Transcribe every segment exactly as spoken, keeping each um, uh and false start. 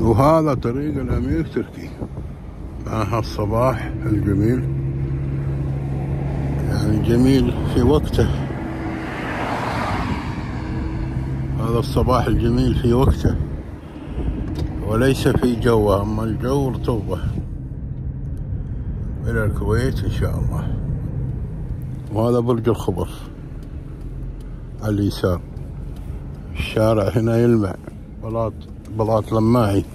وهذا طريق الأمير تركي مع هالصباح الجميل، يعني جميل في وقته. هذا الصباح الجميل في وقته وليس في جوه، أما الجو رطوبة. إلى الكويت إن شاء الله. وهذا برج الخبر على اليسار. الشارع هنا يلمع، بلاط بلاط لماعي.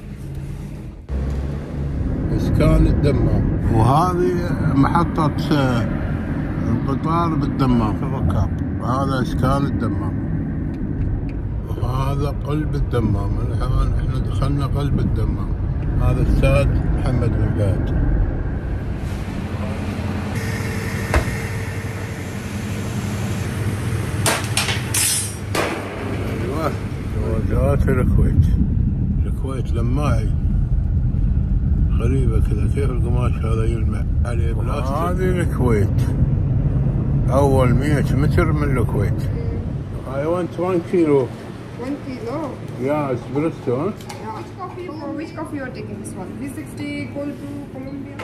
إسكان الدمام. وهذه محطة القطار بالدمام في الركاب. وهذا إسكان الدمام. وهذا قلب الدمام. الآن احنا دخلنا قلب الدمام. هذا الساد محمد بن فهد. ايوه جوازات الكويت. الكويت لماعي غريبة كذا، كيف القماش هذا يلمع عليه بلاستيك. هذه الكويت أول مئة متر من الكويت. I want one kilo. One kilo? Yeah, espresso, huh? Yeah. Which coffee? For which coffee you are taking this one? three sixty, cold brew, Colombia.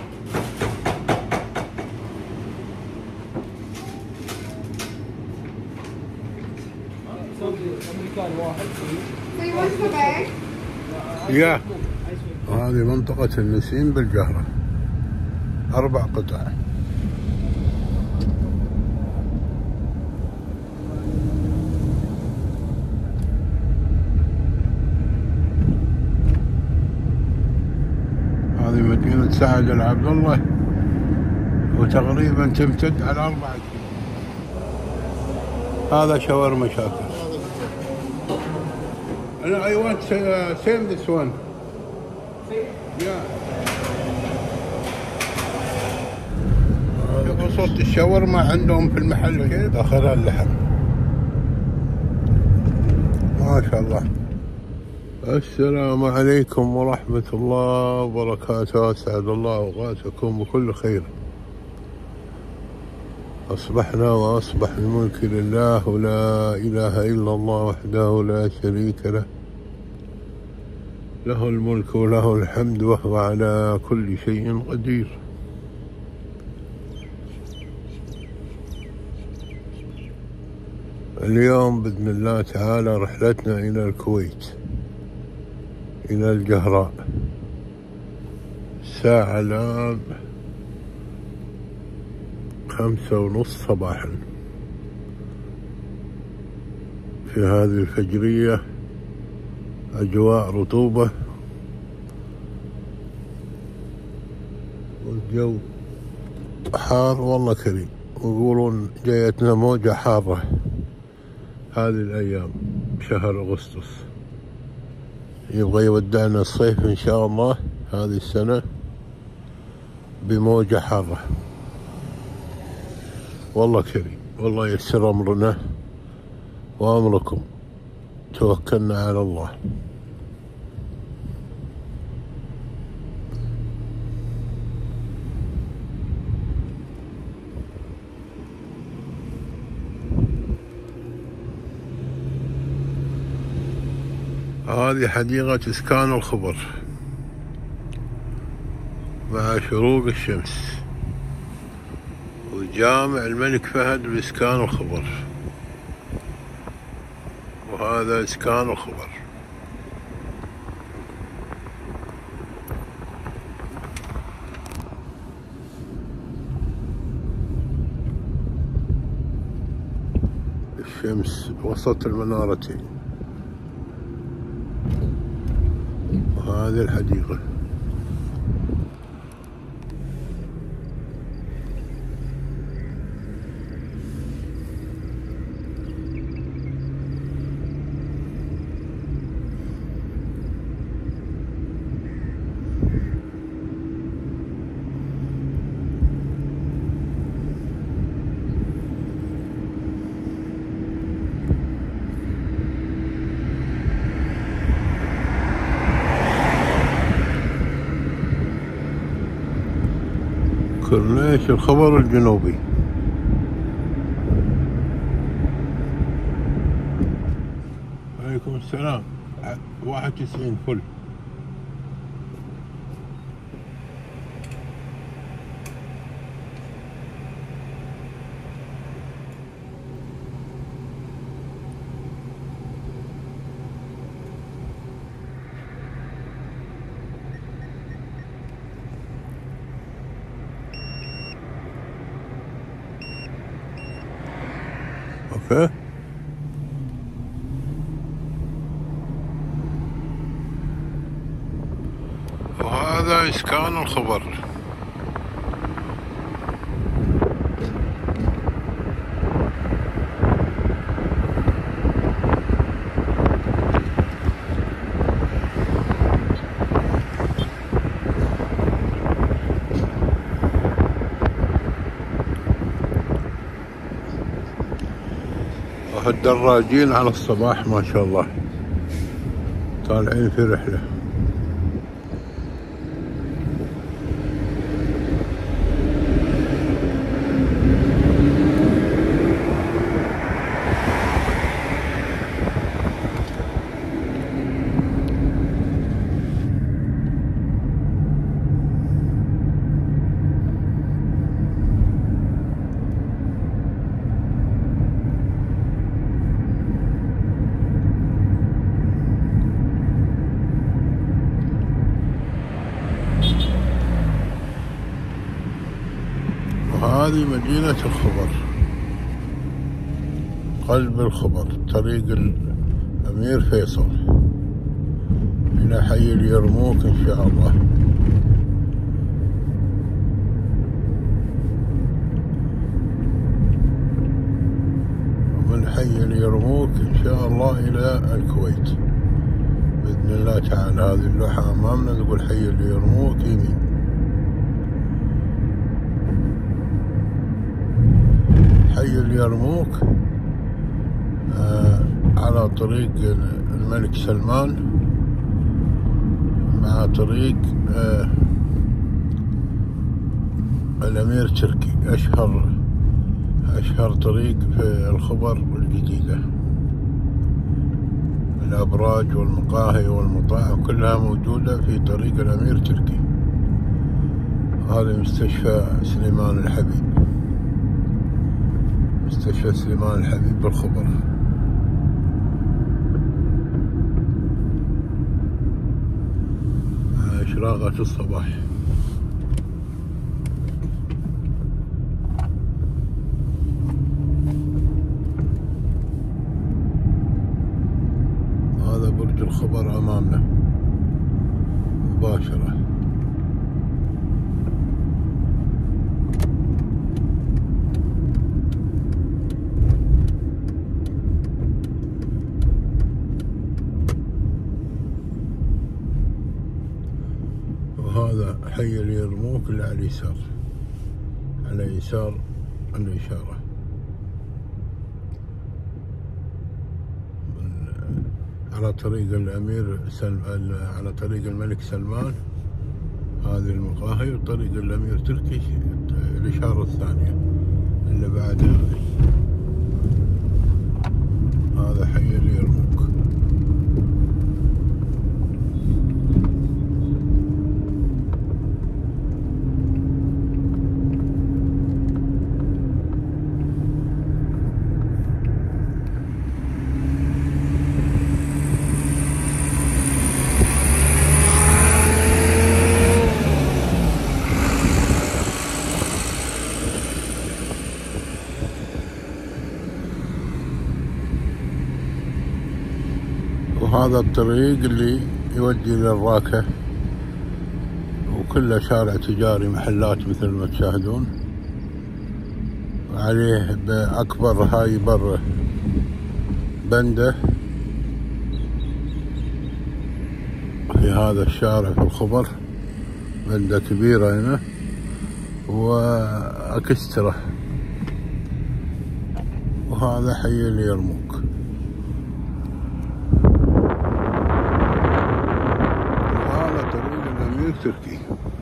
So you want the bag? Yeah. وهذه منطقة النسيم بالجهرة. أربع قطع. هذه مدينة سعد العبد الله، وتقريبا تمتد على أربعة كيلو. هذا شاورما شاكر. أنا I want uh, same this one. Yeah. صوت الشاورما عندهم في المحل كذا داخلها اللحم. ما شاء الله. السلام عليكم ورحمة الله وبركاته. أسعد الله أوقاتكم بكل خير. أصبحنا وأصبح الملك لله ولا إله إلا الله وحده لا شريك له، له الملك وله الحمد وهو على كل شيء قدير. اليوم بإذن الله تعالى رحلتنا إلى الكويت، إلى الجهراء. الساعة الآن خمسة ونص صباحا في هذه الفجرية. أجواء رطوبة والجو حار والله كريم. ويقولون جايتنا موجة حارة هذه الأيام بشهر أغسطس. يبغى يودعنا الصيف إن شاء الله هذه السنة بموجة حارة. والله كريم، والله يسر أمرنا وأمركم. توكلنا على الله. هذه حديقة إسكان الخبر مع شروق الشمس، وجامع الملك فهد بإسكان الخبر. وهذا إسكان الخبر. الشمس وسط المنارتين. وهذه الحديقة. كورنيش الخبر الجنوبي. عليكم السلام. واحد وتسعين فل. شايفه؟ وهذا إسكان الخبر. الدراجين على الصباح ما شاء الله طالعين في رحلة. هذه مدينة الخبر، قلب الخبر، طريق الأمير فيصل إلى حي اليرموك إن شاء الله. ومن حي اليرموك إن شاء الله إلى الكويت بإذن الله تعالى. هذه اللوحة أمامنا تقول حي اليرموك يمين. حي اليرموك آه على طريق الملك سلمان مع طريق آه الأمير تركي، أشهر أشهر طريق في الخبر الجديدة. الأبراج والمقاهي والمطاعم كلها موجودة في طريق الأمير تركي. هذا مستشفى سليمان الحبيب، مستشفى سليمان الحبيب بالخبر. إشراقة الصباح. هذا برج الخبر أمامنا مباشرة. وهذا حي اليرموك اللي على اليسار، على يسار الإشارة على طريق الأمير سلم... على طريق الملك سلمان هذه المقاهي، وطريق الأمير تركي الإشارة الثانية اللي بعد هذه. هذا حي اليرموك. وهذا الطريق اللي يودي للراكة، وكله شارع تجاري، محلات مثل ما تشاهدون، عليه بأكبر هايبر بندة في هذا الشارع في الخبر، بندة كبيرة هنا وأكسترا. وهذا حي اليرموك. تركي.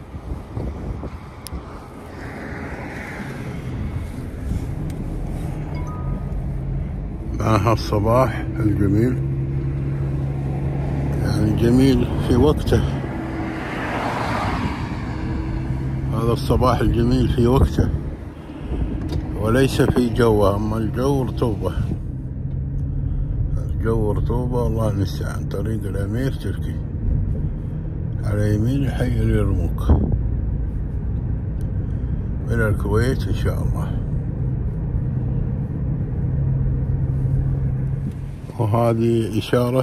مع هالصباح الجميل، يعني جميل في وقته. هذا الصباح الجميل في وقته وليس في جوه، أما الجو رطوبة، الجو رطوبة والله المستعان. طريق الأمير تركي على يمين حي اليرموك إلى الكويت إن شاء الله. وهذه إشارة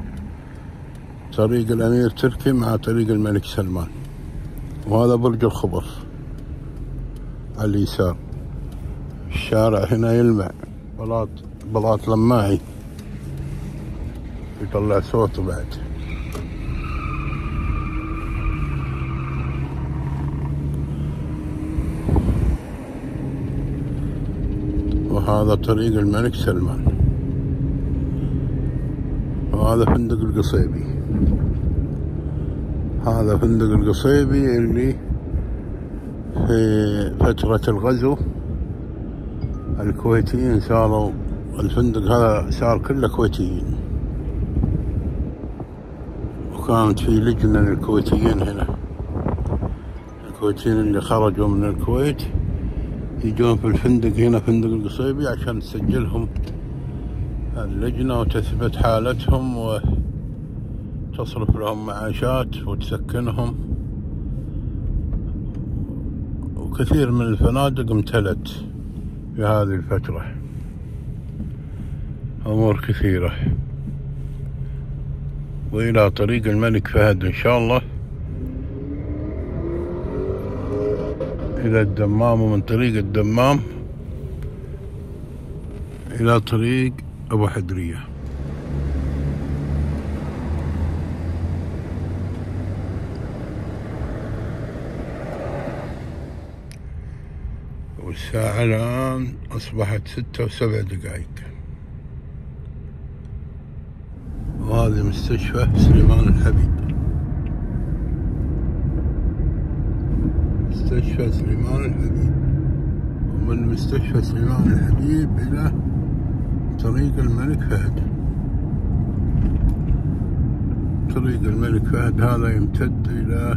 طريق الأمير تركي مع طريق الملك سلمان. وهذا برج الخبر على اليسار. الشارع هنا يلمع بلاط بلاط لماعي يطلع صوته بعد. وهذا طريق الملك سلمان. وهذا فندق القصيبي. هذا فندق القصيبي اللي في فترة الغزو الكويتيين صاروا، الفندق هذا صار كله كويتيين، وكانت في لجنة للكويتيين هنا. الكويتيين اللي خرجوا من الكويت يجون في الفندق هنا فندق القصيبي عشان تسجلهم اللجنة وتثبت حالتهم وتصرف لهم معاشات وتسكنهم. وكثير من الفنادق امتلت في هذه الفترة، أمور كثيرة. وإلى طريق الملك فهد إن شاء الله إلى الدمام، ومن طريق الدمام إلى طريق أبو حدرية. والساعة الآن أصبحت ستة وسبع دقائق. وهذا مستشفى سليمان الحبيب. مستشفى سليمان الحبيب. ومن مستشفى سليمان الحبيب إلى طريق الملك فهد. طريق الملك فهد هذا يمتد إلى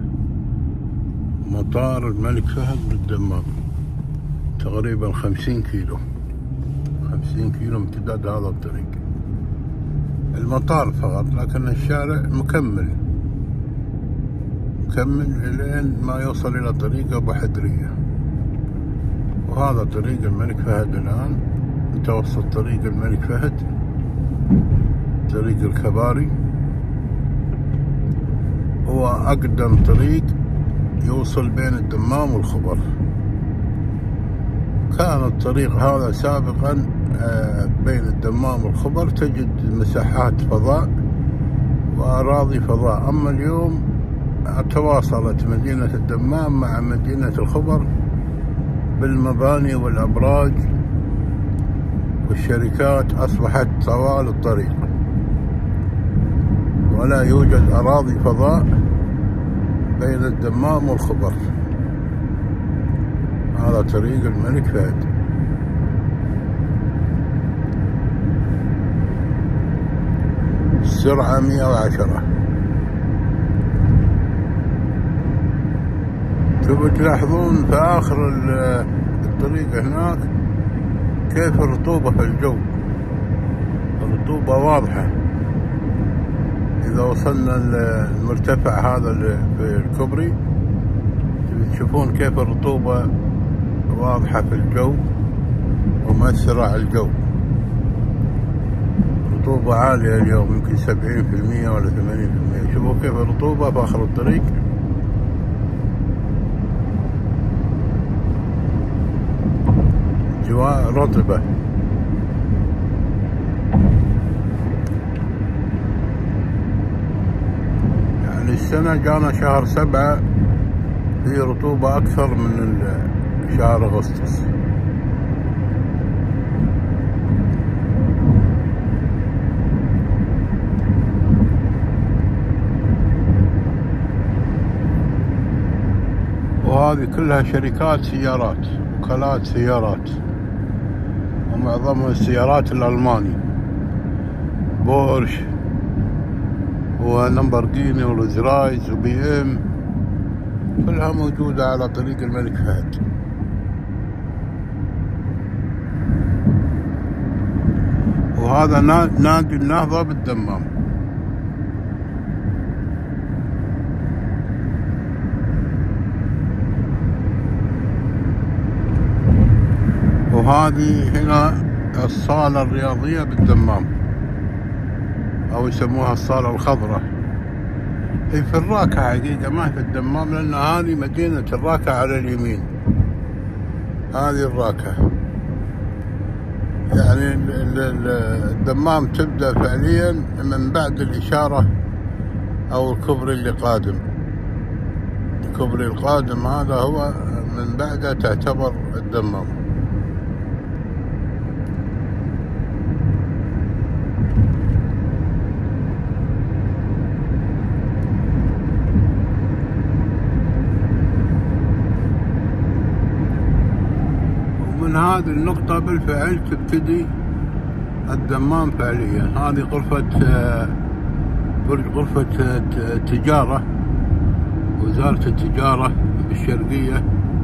مطار الملك فهد بالدمام، تقريبا خمسين كيلو خمسين كيلو امتداد هذا الطريق. المطار فقط، لكن الشارع مكمل مكمل إلين ما يوصل إلى طريق أبو حدرية. وهذا طريق الملك فهد الآن، متوسط طريق الملك فهد، طريق الكباري. هو أقدم طريق يوصل بين الدمام والخبر. كان الطريق هذا سابقا بين الدمام والخبر تجد مساحات فضاء وأراضي فضاء، أما اليوم تواصلت مدينة الدمام مع مدينة الخبر بالمباني والأبراج والشركات، أصبحت طوال الطريق ولا يوجد أراضي فضاء بين الدمام والخبر. هذا طريق الملك فهد. السرعة مئة وعشرة. تبوا تلاحظون في آخر الطريق هناك كيف الرطوبة في الجو، الرطوبة واضحة. إذا وصلنا المرتفع هذا في الكوبري تشوفون كيف الرطوبة واضحة في الجو ومؤثرة على الجو. رطوبة عالية اليوم، يمكن سبعين في المية ولا ثمانين في المية. شوفوا كيف الرطوبة في آخر الطريق. جواء رطبة. يعني السنة جانا شهر سبعة في رطوبة أكثر من شهر أغسطس. وهذه كلها شركات سيارات، وكالات سيارات، ومعظمها السيارات الألماني، بورش ولامبورغيني ورولز رايس وبي ام، كلها موجودة على طريق الملك فهد. وهذا نادي النهضة بالدمام. وهذه هنا الصالة الرياضية بالدمام. أو يسموها الصالة الخضراء. هي في الراكة حقيقة، ما في الدمام، لأن هذه مدينة الراكة على اليمين. هذه الراكة، يعني الدمام تبدأ فعليا من بعد الإشارة أو الكوبري اللي قادم. الكوبري القادم هذا هو من بعده تعتبر الدمام. ومن هذه النقطة بالفعل تبتدي الدمام فعليا. هذه غرفة غرفة التجارة، وزارة التجارة بالشرقية.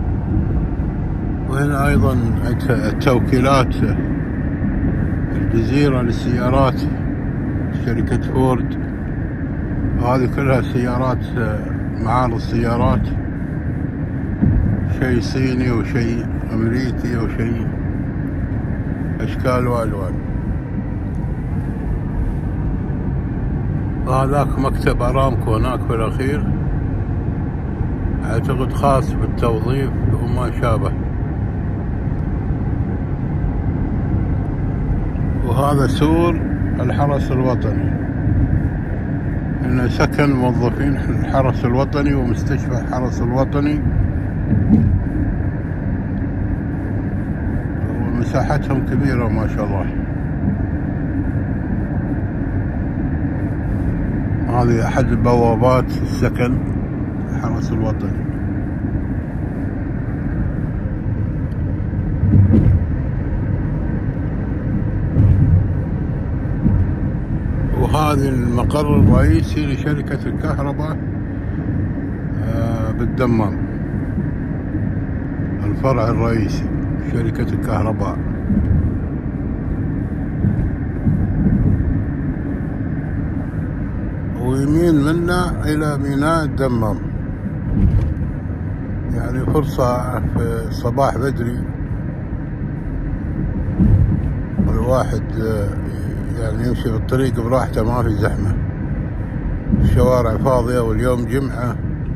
وهنا أيضا التوكيلات، الجزيرة للسيارات، شركة فورد. هذه كلها سيارات، معارض سيارات، شيء صيني وشيء أمريكي وشيء أشكال وألوان. هذاك مكتب أرامكو هناك في الأخير، أعتقد خاص بالتوظيف وما شابه. وهذا سور الحرس الوطني، إنه سكن موظفين الحرس الوطني ومستشفى الحرس الوطني، ومساحتهم كبيرة ما شاء الله. هذه أحد البوابات السكن الحرس الوطني. وهذه المقر الرئيسي لشركة الكهرباء بالدمام، الفرع الرئيسي شركة الكهرباء. ويمين منا إلى ميناء الدمام، يعني فرصة في الصباح بدري الواحد يعني يمشي في الطريق براحته، ما في زحمة، الشوارع فاضية، واليوم جمعة.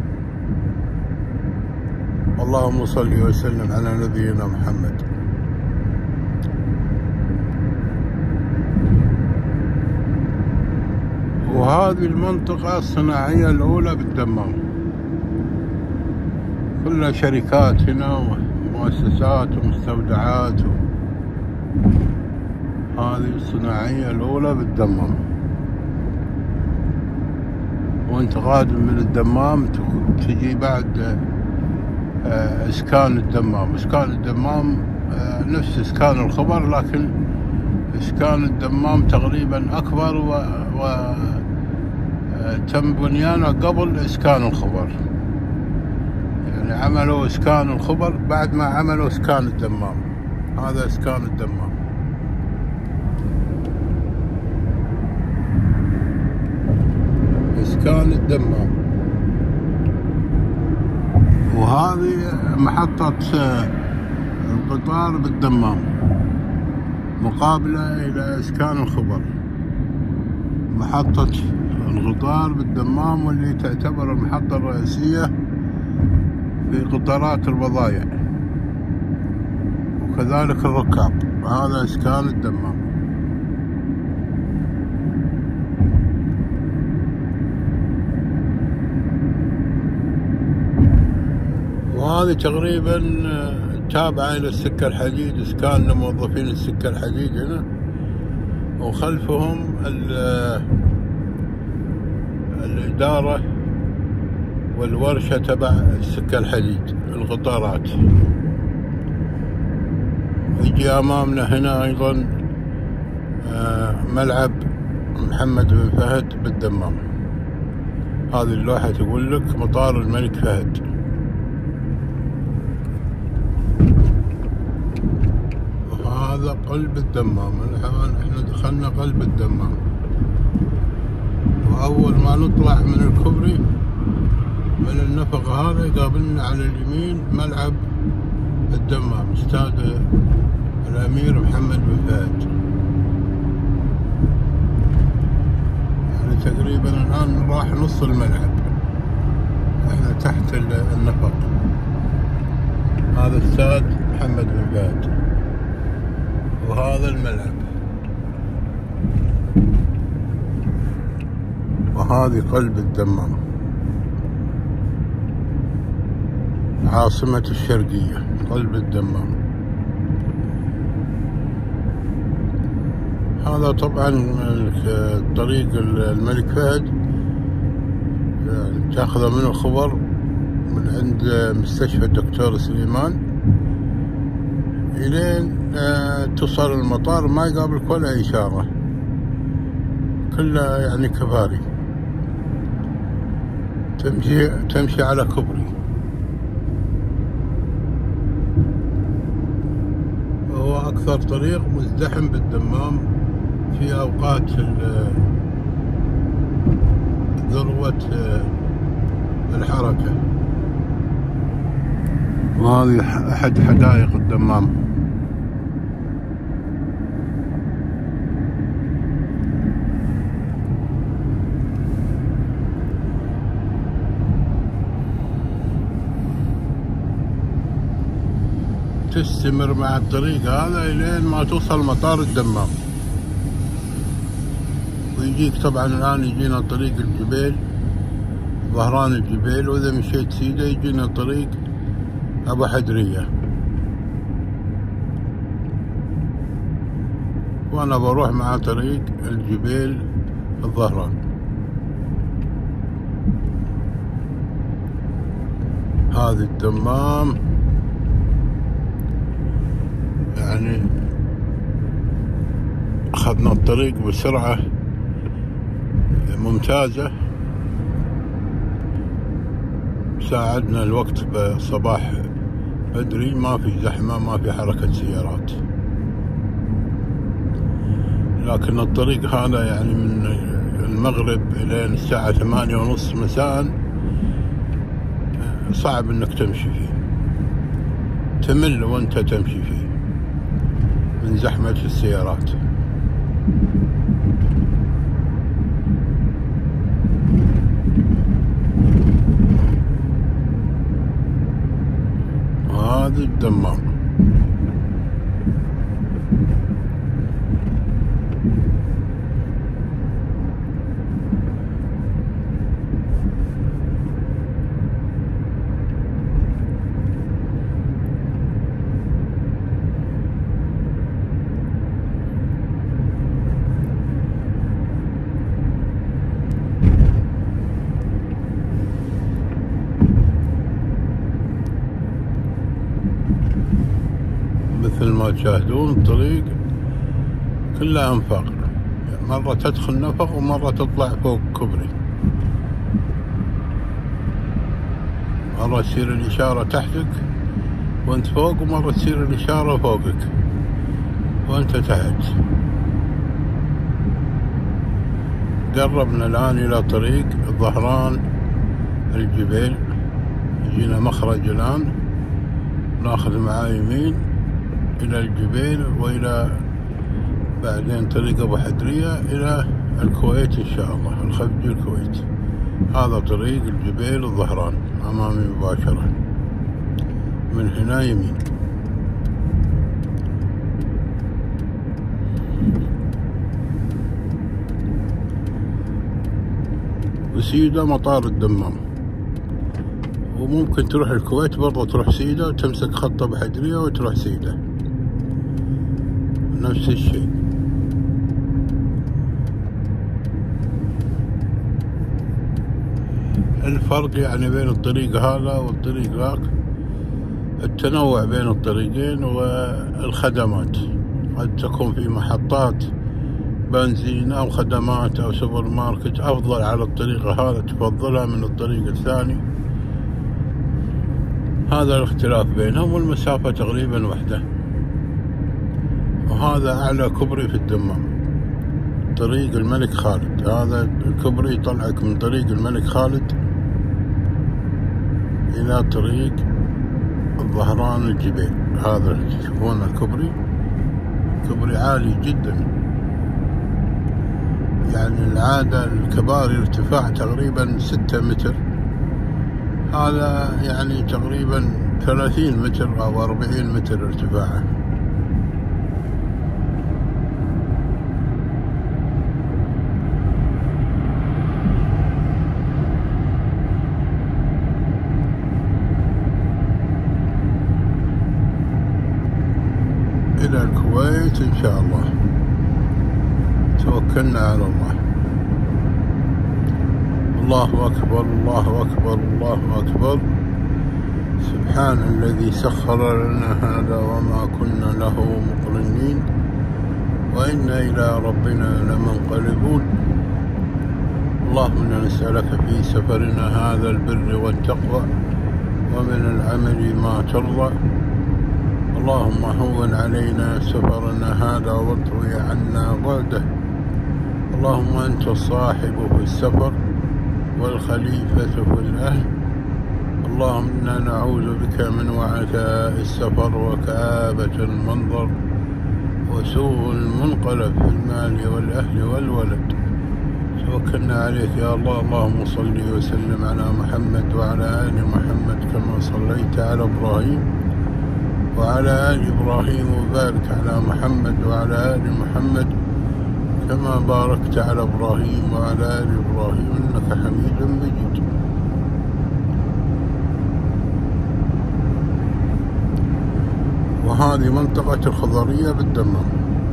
اللهم صل وسلم على نبينا محمد. وهذه المنطقة الصناعية الأولى بالدمام، كلها شركات هنا ومؤسسات ومستودعات. هذه الصناعية الأولى بالدمام. وانت قادم من الدمام تجي بعد اسكان الدمام. اسكان الدمام نفس اسكان الخبر، لكن اسكان الدمام تقريبا اكبر، و, و... تم بنيانه قبل اسكان الخبر. يعني عملوا اسكان الخبر بعد ما عملوا اسكان الدمام. هذا اسكان الدمام. اسكان الدمام. وهذه محطة القطار بالدمام، مقابلة إلى إسكان الخبر. محطة القطار بالدمام، واللي تعتبر المحطة الرئيسية في قطارات البضائع وكذلك الركاب. هذا إسكان الدمام. وهذه تقريبا تابعة إلى السكة الحديد، إسكان لموظفين السكة الحديد هنا، وخلفهم الإدارة والورشة تبع السكة الحديد القطارات. يجي أمامنا هنا أيضا ملعب محمد بن فهد بالدمام. هذه اللوحة تقول لك مطار الملك فهد. هذا قلب الدمام. الآن احنا دخلنا قلب الدمام، وأول ما نطلع من الكوبري من النفق هذا يقابلنا على اليمين ملعب الدمام، استاد الأمير محمد بن فهد. احنا تقريبا الآن راح نص الملعب، احنا تحت النفق. هذا استاد محمد بن فهد وهذا الملعب، وهذه قلب الدمام عاصمة الشرقية، قلب الدمام. هذا طبعا طريق الملك فهد، يعني تاخذه من الخبر من عند مستشفى الدكتور سليمان إلين توصل المطار، ما يقابلك ولا إشارة، كلها يعني كباري، تمشي تمشي على كبري. هو أكثر طريق مزدحم بالدمام في أوقات ذروة الحركة. وهذه أحد حدائق الدمام. تستمر مع الطريق هذا إلين ما توصل مطار الدمام، ويجيك طبعا الآن يجينا طريق الجبيل، ظهران الجبيل، وإذا مشيت سيدة يجينا طريق أبو حدرية، وأنا بروح مع طريق الجبيل الظهران. هذه الدمام يعني أخذنا الطريق بسرعة ممتازة، ساعدنا الوقت بصباح بدري، ما في زحمة، ما في حركة سيارات. لكن الطريق هذا يعني من المغرب إلى الساعة ثمانية ونص مساء صعب انك تمشي فيه، تمل وانت تمشي فيه من زحمة السيارات. هذا الدمام. مثل ما تشاهدون الطريق كلها انفاق، مرة تدخل نفق ومرة تطلع فوق كبري، مرة تصير الإشارة تحتك وانت فوق، ومرة تصير الإشارة فوقك وانت تحت. قربنا الآن إلى طريق ظهران الجبيل، يجينا مخرج الآن، ناخذ معاه يمين إلى الجبيل، وإلى بعدين طريق أبو حدرية إلى الكويت إن شاء الله، الخفجي الكويت. هذا طريق الجبيل الظهران أمامي مباشرة، من هنا يمين. وسيدة مطار الدمام، وممكن تروح الكويت برضه، تروح سيدة وتمسك خط أبو حدرية وتروح سيدة، نفس الشيء. الفرق يعني بين الطريق هذا والطريق ذاك التنوع بين الطريقين، والخدمات قد تكون في محطات بنزين أو خدمات أو سوبر ماركت أفضل على الطريق هذا، تفضلها من الطريق الثاني. هذا الاختلاف بينهم، والمسافة تقريبا وحدة. وهذا أعلى كوبري في الدمام، طريق الملك خالد. هذا الكوبري يطلعك من طريق الملك خالد إلى طريق الظهران الجبيل. هذا تشوفون الكوبري، كوبري عالي جدا، يعني العادة الكباري ارتفاع تقريبا ستة متر، هذا يعني تقريبا ثلاثين متر أو أربعين متر ارتفاعه. إلى الكويت إن شاء الله، توكلنا على الله. الله أكبر الله أكبر الله أكبر. سبحان الذي سخر لنا هذا وما كنا له مقرنين وإنا إلى ربنا لمنقلبون. اللهم إنا نسألك في سفرنا هذا البر والتقوى ومن العمل ما ترضى. اللهم هون علينا سفرنا هذا واطوي عنا بعده. اللهم أنت الصاحب في السفر والخليفة في الأهل. اللهم إنا نعوذ بك من وعثاء السفر وكآبة المنظر وسوء المنقلب في المال والأهل والولد. توكلنا عليك يا الله. اللهم صل وسلم على محمد وعلى آل محمد كما صليت على إبراهيم وعلى آل إبراهيم، وبارك على محمد وعلى آل محمد كما باركت على إبراهيم وعلى آل إبراهيم إنك حميد مجيد. وهذه منطقة الخضرية بالدمام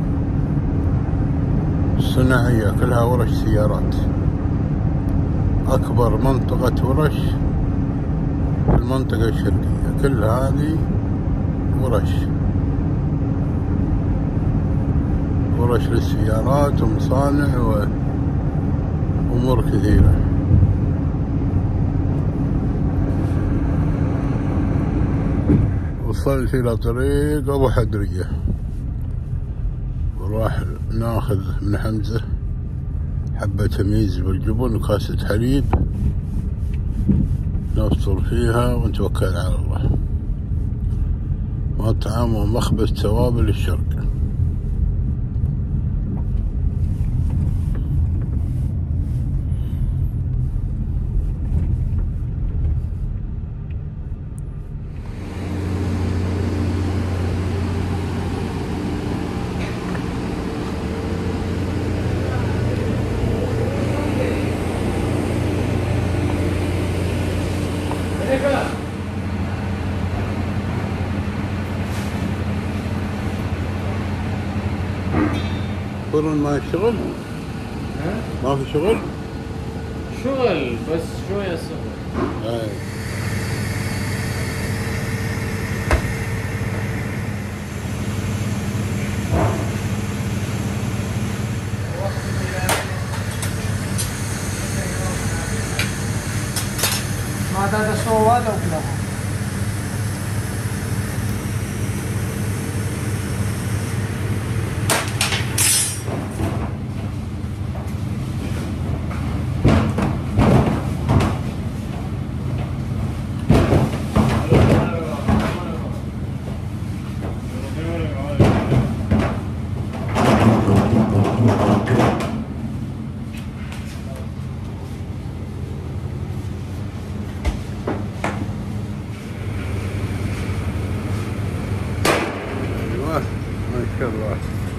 الصناعية، كلها ورش سيارات. أكبر منطقة ورش في المنطقة الشرقية، كل هذه ورش ورش للسيارات ومصانع وأمور كثيرة. وصلت إلى طريق أبو حدرية، وراح ناخذ من حمزة حبة تميز بالجبن وكاسة حليب نفطر فيها ونتوكل على الله. مطعم ومخبز توابل الشرق. فرن ما يشتغل؟ ها؟ ما في شغل؟ شغل بس شوية صغر. اي ما هذا صواد أو كلام. ما شاء الله.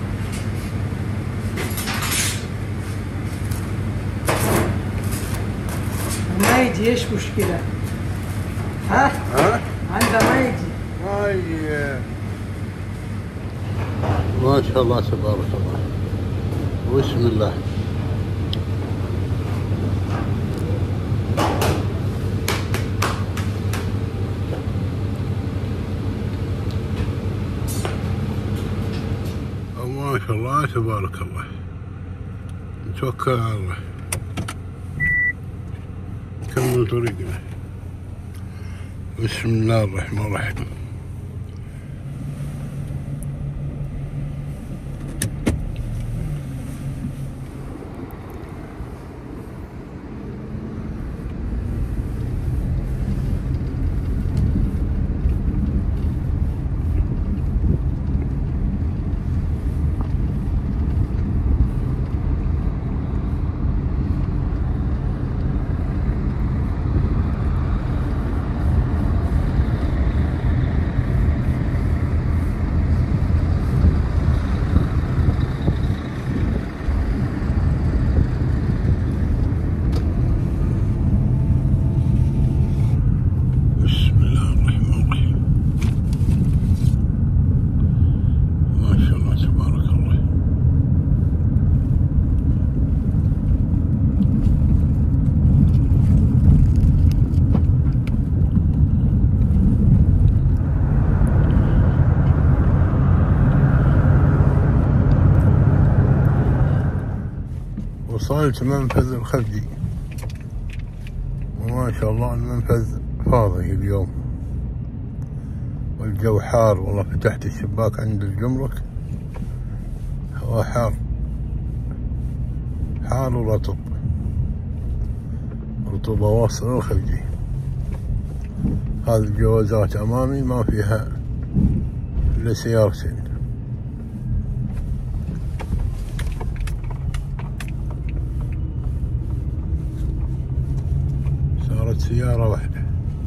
ما يجي ايش مشكلة؟ ها؟ ها؟ عنده ما يجي. ما يجي. ما شاء الله تبارك الله. بسم الله. ما شاء الله تبارك الله. نتوكل على الله. نكمل طريقنا. بسم الله الرحمن الرحيم. وصلت منفذ الخفجي، وما شاء الله المنفذ فاضي اليوم والجو حار. والله فتحت الشباك عند الجمرك، هو حار حار ورطب، رطوبة واصلة الخفجي. هذه الجوازات أمامي ما فيها إلا سيارتين. صارت سيارة واحدة.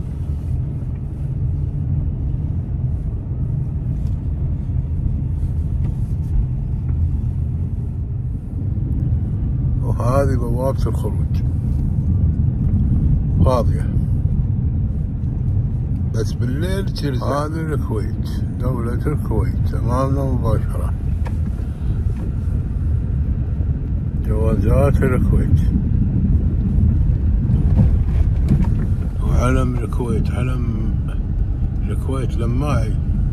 وهذه بوابة الخروج فاضية، بس بالليل ترزح. هذه الكويت، دولة الكويت أمامنا مباشرة، جوازات الكويت وعلم الكويت. علم الكويت لماعي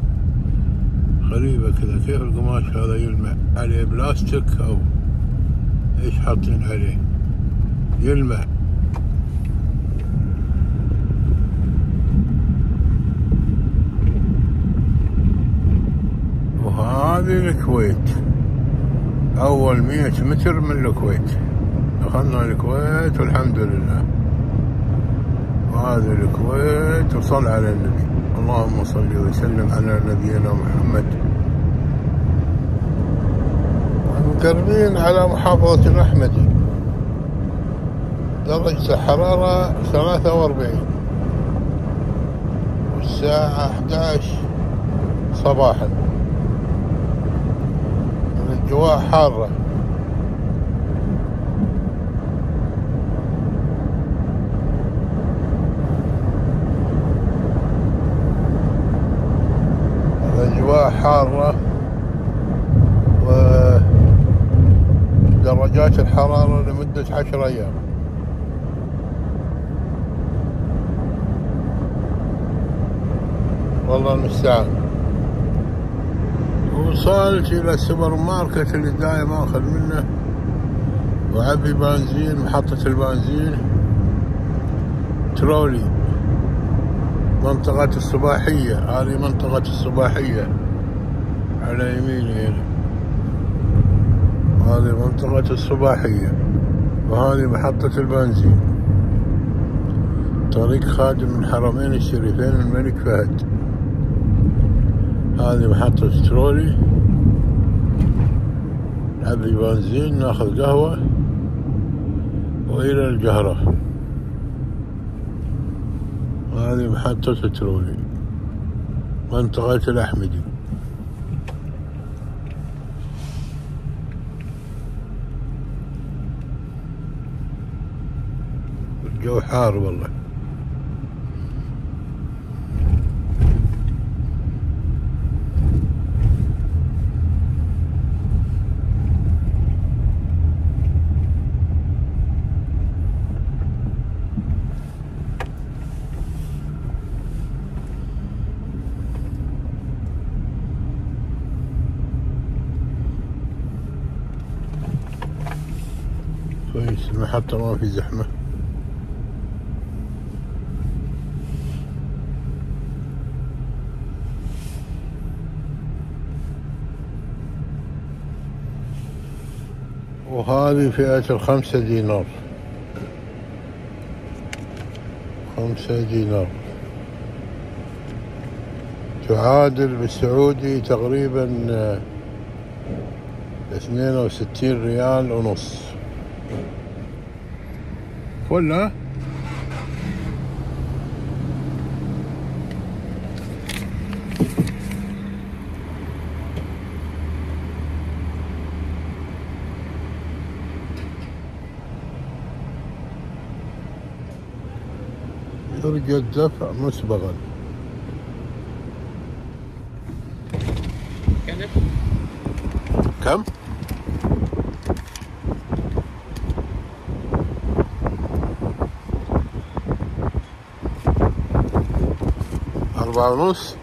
غريبة كذا، كيف القماش هذا يلمع؟ عليه بلاستيك أو إيش حاطين عليه؟ يلمع. وهذه الكويت، أول مية متر من الكويت. دخلنا الكويت والحمد لله. وهذه الكويت، وصل على النبي. اللهم صل وسلم على نبينا محمد. مقربين على محافظة الأحمدي، درجة الحرارة ثلاثة وأربعين والساعة أحد عشر صباحا. الجواء حارة. الأجواء حارة، ودرجات الحرارة لمدة عشر أيام. والله المستعان. وصلت إلى السوبر ماركت اللي دايم آخذ منه وعبي بنزين، محطة البنزين ترولي، منطقة الصباحية. هذه منطقة الصباحية على يميني هنا، هذه منطقة الصباحية، وهذه محطة البنزين. طريق خادم من حرمين الشريفين الملك فهد. هذه محطة ترولي، نعبي بنزين، ناخذ قهوة وإلى الجهرة. هذه محطة ترولي، منطقة الأحمدي. الجو حار والله. كويس، المحطة ما في زحمة. وهذه فئة الخمسة دينار، خمسة دينار تعادل بالسعودي تقريبا اثنين وستين ريال ونص، ولا يرجى الدفع مسبقا. كم؟ أربعة ونص.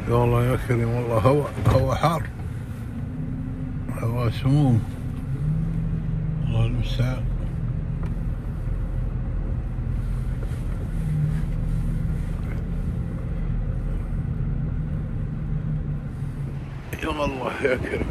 يا والله يا كريم، والله هواء هواء حار، هواء سموم، الله المستعان. يا الله يا كريم.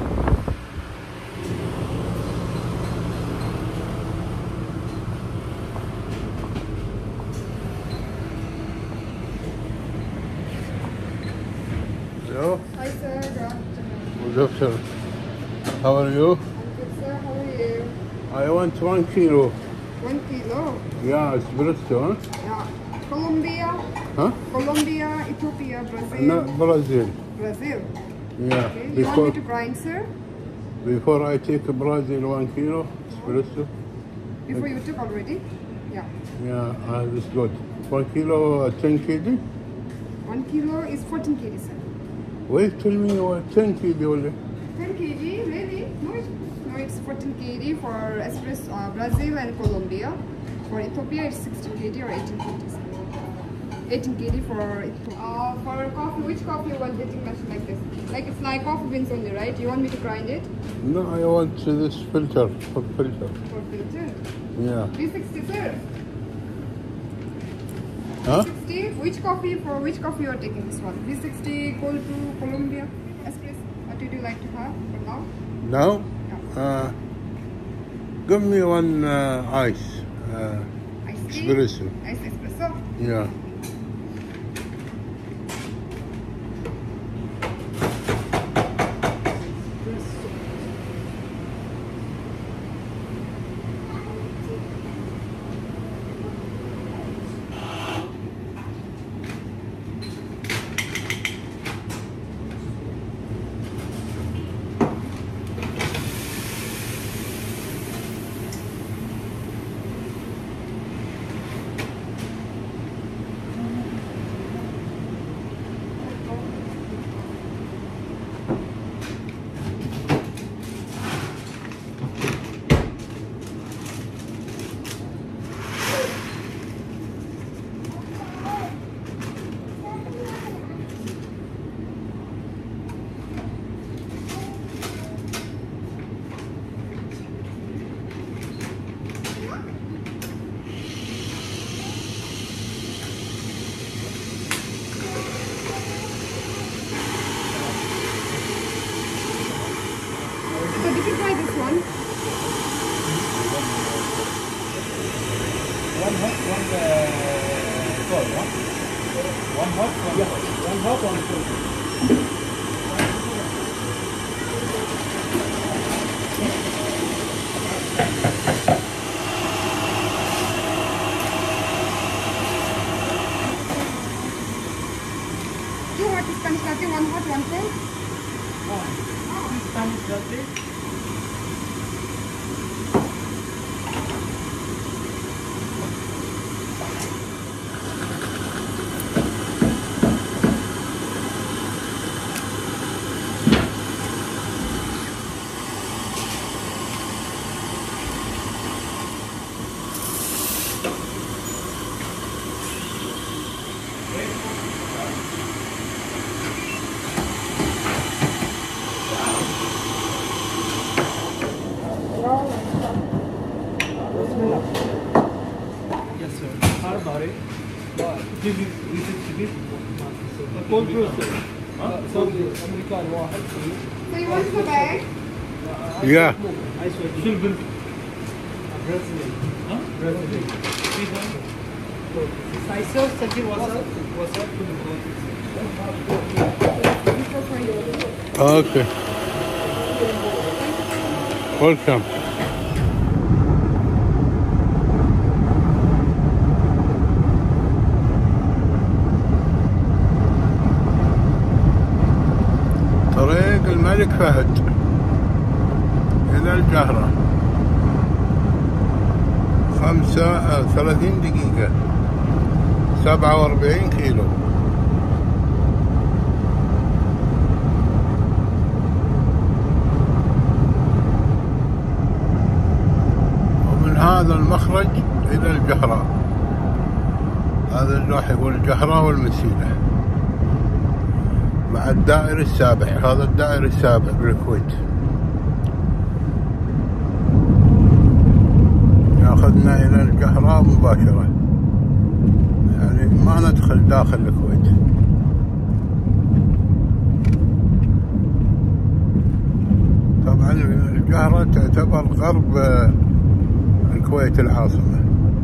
Hello. Hi sir, good afternoon. Good afternoon. How are you? I'm good sir, how are you? I want one kilo. One kilo? Yeah, espresso, huh? Yeah. Colombia, Huh? Colombia, Ethiopia, Brazil. No, Brazil. Brazil. Yeah. Okay. You Before, want me to grind sir? before I take Brazil one kilo espresso. Before you took already? Yeah. Yeah, uh, that's good. One kilo, uh, ten kg. One kilo is fourteen kg sir. Wait, tell me what ten kg only. ten kg, really? No, it's, no, it's fourteen kg for espresso, uh, Brazil and Colombia. For Ethiopia, it's sixteen kg or eighteen kg. sir. eighteen kg for Ethiopia. Uh, for coffee, which coffee you want getting machine like this? Like it's like coffee beans only, right? You want me to grind it No, I want uh, this filter for filter. for filter? Yeah. V sixty, sir. Huh? sixty. Which coffee for which coffee you are taking this one? V sixty, cold brew, Colombia, espresso. What would you like to have for now? Now, Yeah. uh, give me one uh, ice. Uh, Ice tea? espresso. Ice espresso. Yeah. So did you try this one? One hot, one uh, cold, huh? One hot, one yeah. cold. One hot, one cold. Two hot Spanish latte, one hot, one cold. Spanish latte. Yes, sir. Hard body. Give you receipt. Cold brew, sir. Cold brew. American واحد. So you want the bag? Yeah. Ice water. شو البنت؟ Brazilian. ها؟ Brazilian. سايسر سجل وسط وسط كل Okay. Welcome. طريق الملك فهد إلى الجهرة، خمسة آه ثلاثين دقيقة، سبعة وأربعين كيلو. ومن هذا المخرج إلى الجهرة، هذا اللوح يقول الجهرة والمسيلة. مع الدائري السابع. هذا الدائري السابع بالكويت، ياخذنا إلى القهراء مباشرة، يعني ما ندخل داخل الكويت. طبعا القهراء تعتبر غرب الكويت العاصمة.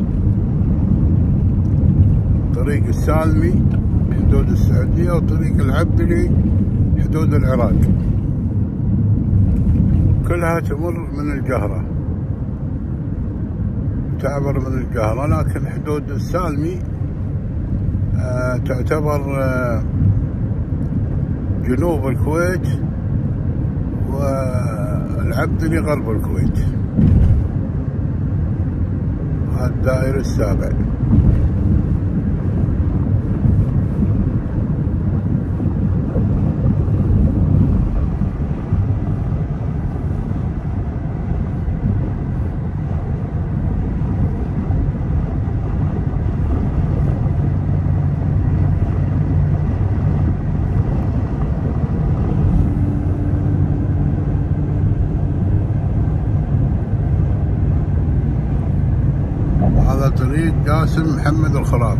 طريق السالمي حدود السعودية، وطريق العبدلي حدود العراق، كلها تمر من القهراء، تعبر من القهراء. لكن حدود السالمي آه تعتبر آه جنوب الكويت، والعبدلي غرب الكويت. هذا الدائري السابع. طريق قاسم محمد الخرابي.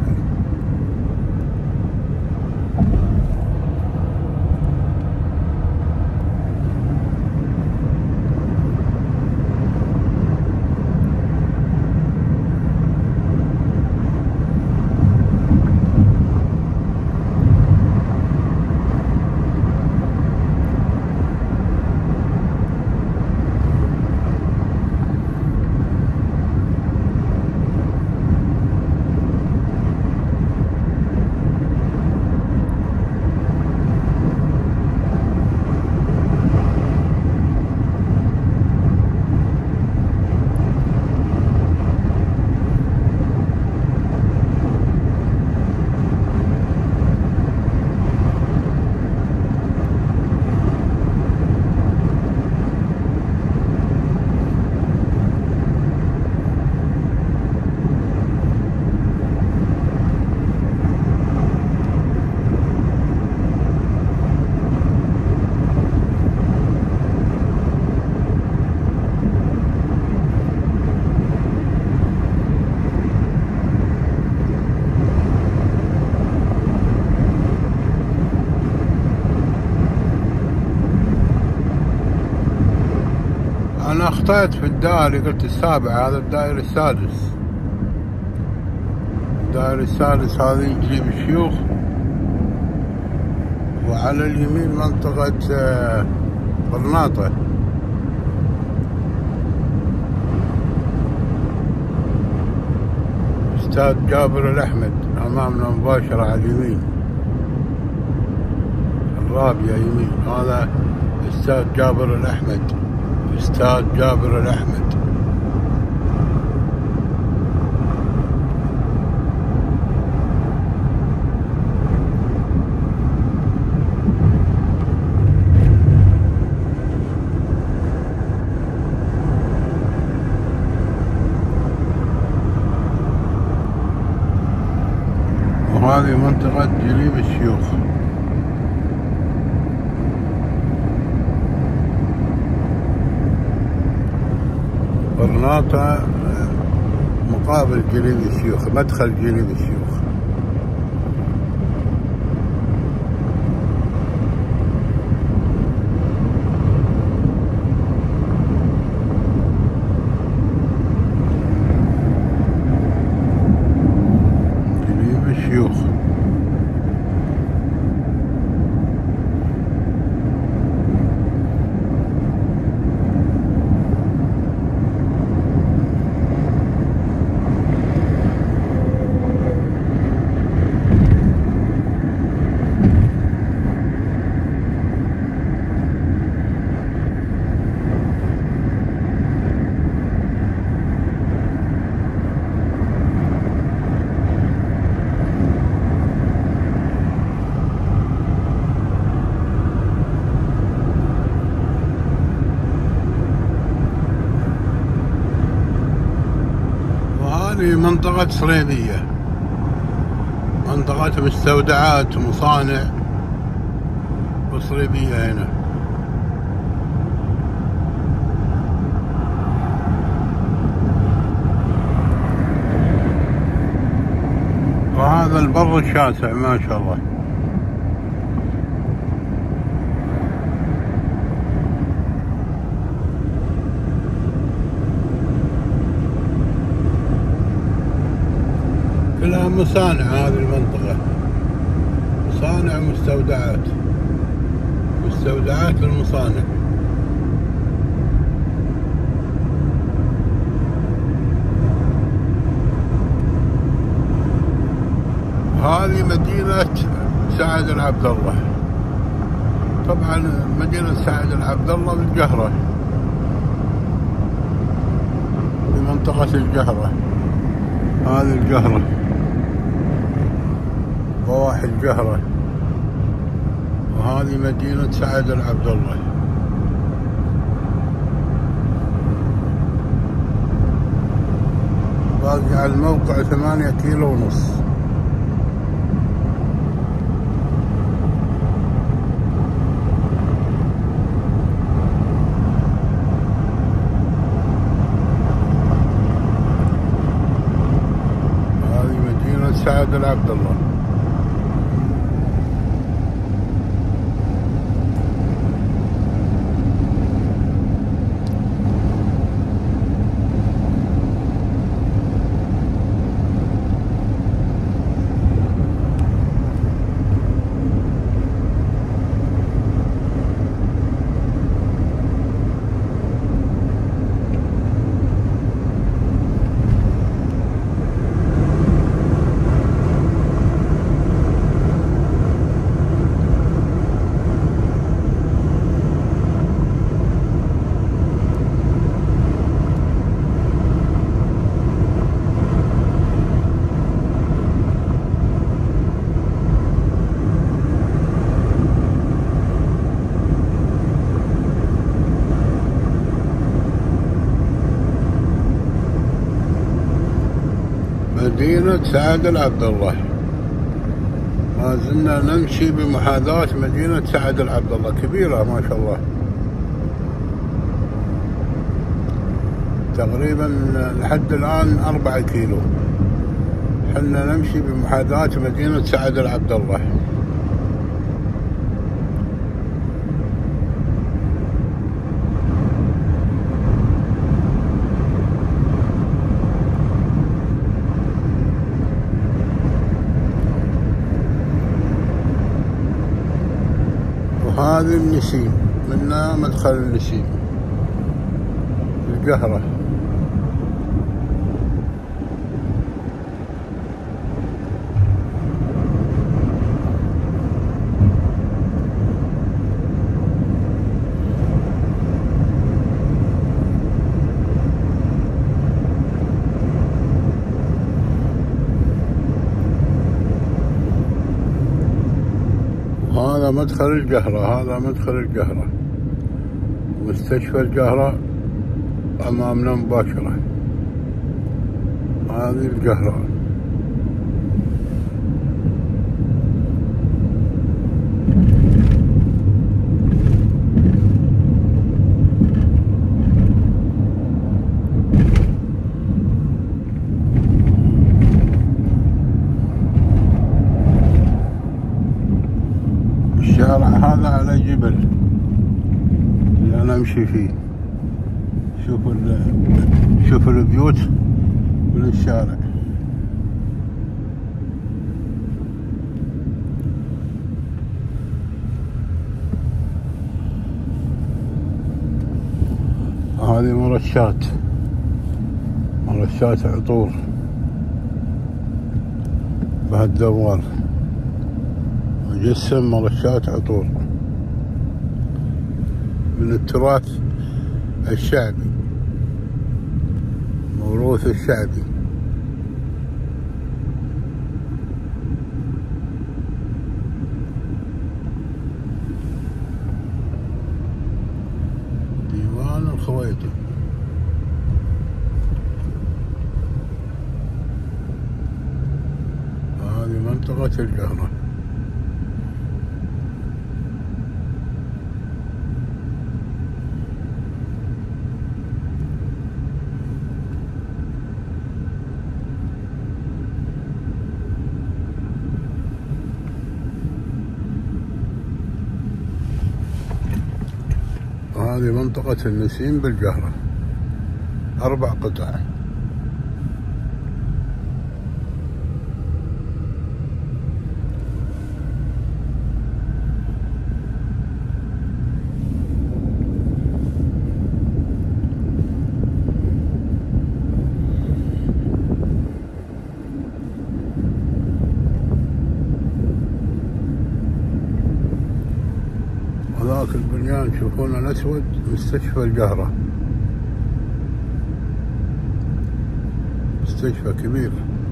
أنا أخطأت في الدائري، قلت السابع، هذا الدائري السادس. الدائري السادس هذه جليب الشيوخ، وعلى اليمين منطقة برناطة. أستاذ جابر الأحمد أمامنا مباشرة على اليمين، الرابية يمين. هذا أستاذ جابر الأحمد، أستاذ جابر الأحمد. وهذه منطقة جليب الشيوخ. برناطة مقابل جليب الشيوخ، مدخل جليب الشيوخ. جليب الشيوخ. هذه منطقة صريبية، منطقة مستودعات ومصانع الصليبية هنا. وهذا البر الشاسع ما شاء الله. كلها مصانع هذه المنطقة، مصانع ومستودعات، مستودعات للمصانع. هذه مدينة سعد العبد الله. طبعا مدينة سعد العبد الله بالجهرة، في منطقة الجهرة. هذه الجهرة، ضواحي الجهرة. وهذه مدينة سعد العبد الله. باقي على الموقع ثمانية كيلو ونص. هذه مدينة سعد العبد الله. مدينة سعد العبد الله. ما زلنا نمشي بمحاذاة مدينة سعد العبد الله، كبيرة ما شاء الله، تقريبا لحد الآن أربعة كيلو. حنا نمشي بمحاذاة مدينة سعد العبد الله. وهذه النسيم، منا مدخل النسيم الجهرة. هذا مدخل الجهرة، هذا مدخل الجهرة. مستشفى الجهرة أمامنا مباشرة. هذه الجهرة. الشارع هذا على جبل اللي أنا أمشي فيه. شوف شوف البيوت من الشارع. هذه مرشات، مرشات عطور بهالدوار، مجسم مرشات عطور من التراث الشعبي، موروث الشعبي. ديوان الخويتي. هذه منطقة الجهرة. هذه منطقة النسيم بالجهرة، أربع قطع. هذاك البنيان تشوفونه الأسود مستشفى الجهرة، مستشفى كبير.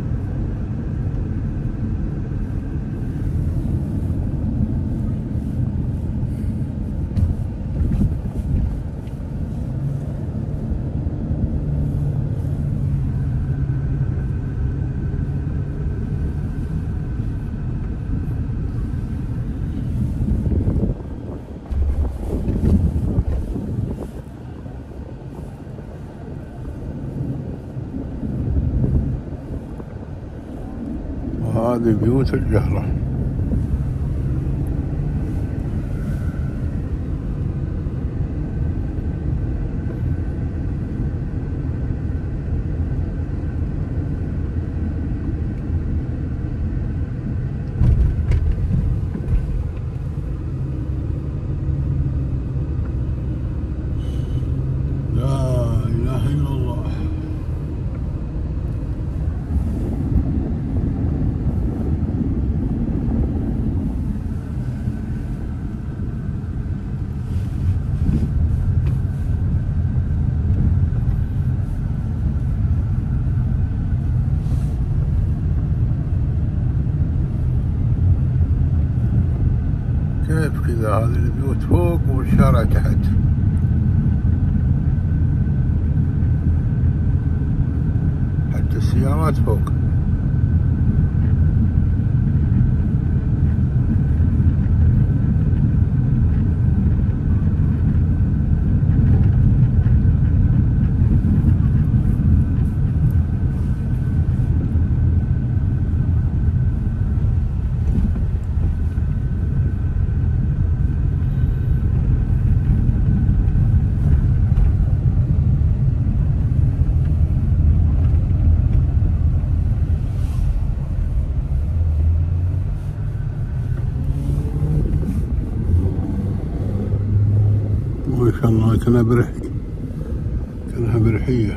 وهذه بيوت الجهرة. لا إله إلا الله. كيف كذا؟ هذه البيوت فوق والشارع تحت. حتى السيارات فوق. ما شاء الله كأنها برحي، كأنها برحية.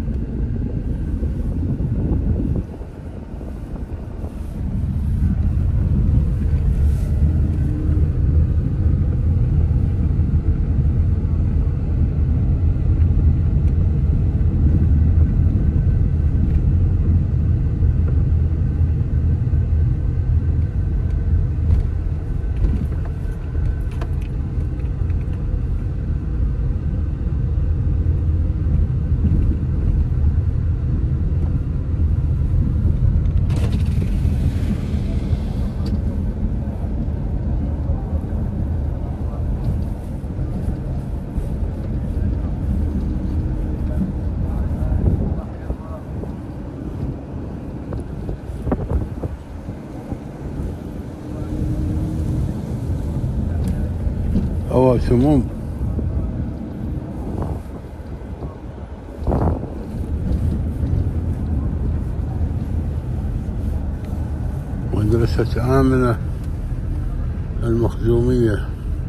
هو سموم. مدرسة آمنة المخزومية.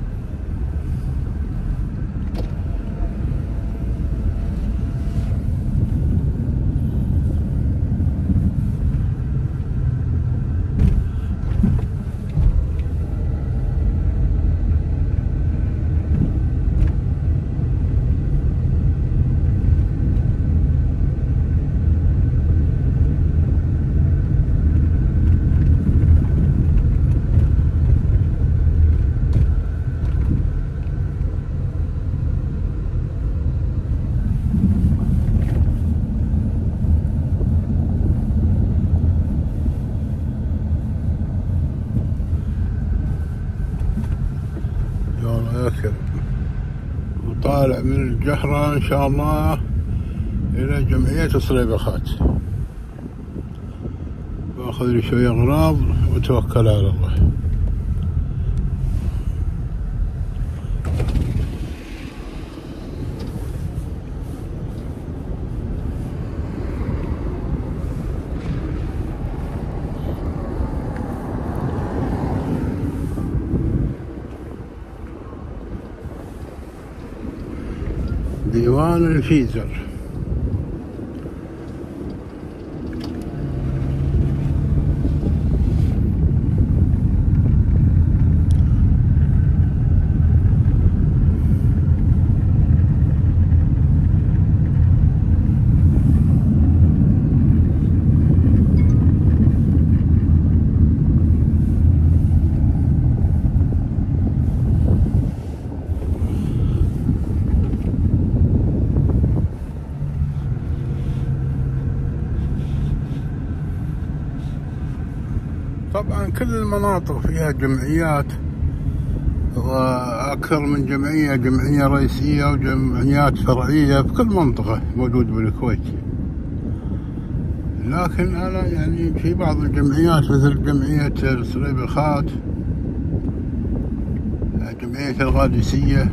وطالع من الجهرة إن شاء الله إلى جمعية الصليبخات، باخذ لي شوية أغراض وتوكل على الله. ديوان الفيزر. طبعا كل المناطق فيها جمعيات، وأكثر من جمعية، جمعية رئيسية وجمعيات فرعية في كل منطقة موجود بالكويت. لكن أنا يعني في بعض الجمعيات مثل جمعية سريبخات، جمعية القادسية،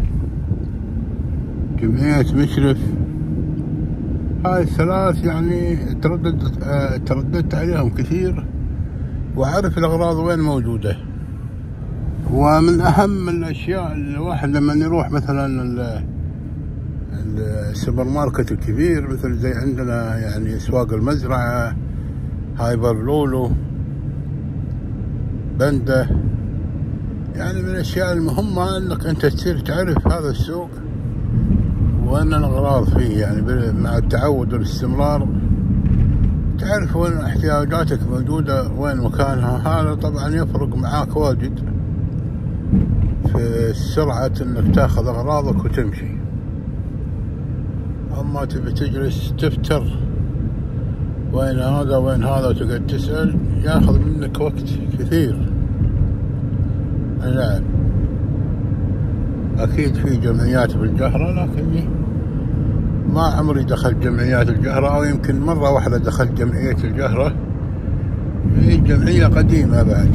جمعية مشرف، هاي الثلاث يعني ترددت ترددت عليهم كثير وأعرف الأغراض وين موجودة. ومن أهم الأشياء الواحد لما يروح مثلا السوبر ماركت الكبير مثل زي عندنا يعني أسواق المزرعة، هايبر لولو، بندة، يعني من الأشياء المهمة أنك أنت تصير تعرف هذا السوق وأن الأغراض فيه، يعني مع التعود والاستمرار تعرف وين احتياجاتك موجودة، وين مكانها. هذا طبعا يفرق معاك واجد في سرعة انك تاخذ اغراضك وتمشي. اما تبي تجلس تفتر وين هذا وين هذا وتقعد تسأل ياخذ منك وقت كثير. نعم اكيد في جمعيات بالجهرة، لكني ما عمري دخلت جمعيات الجهرة، أو يمكن مرة واحدة دخلت جمعية الجهرة، هي جمعية قديمة بعد.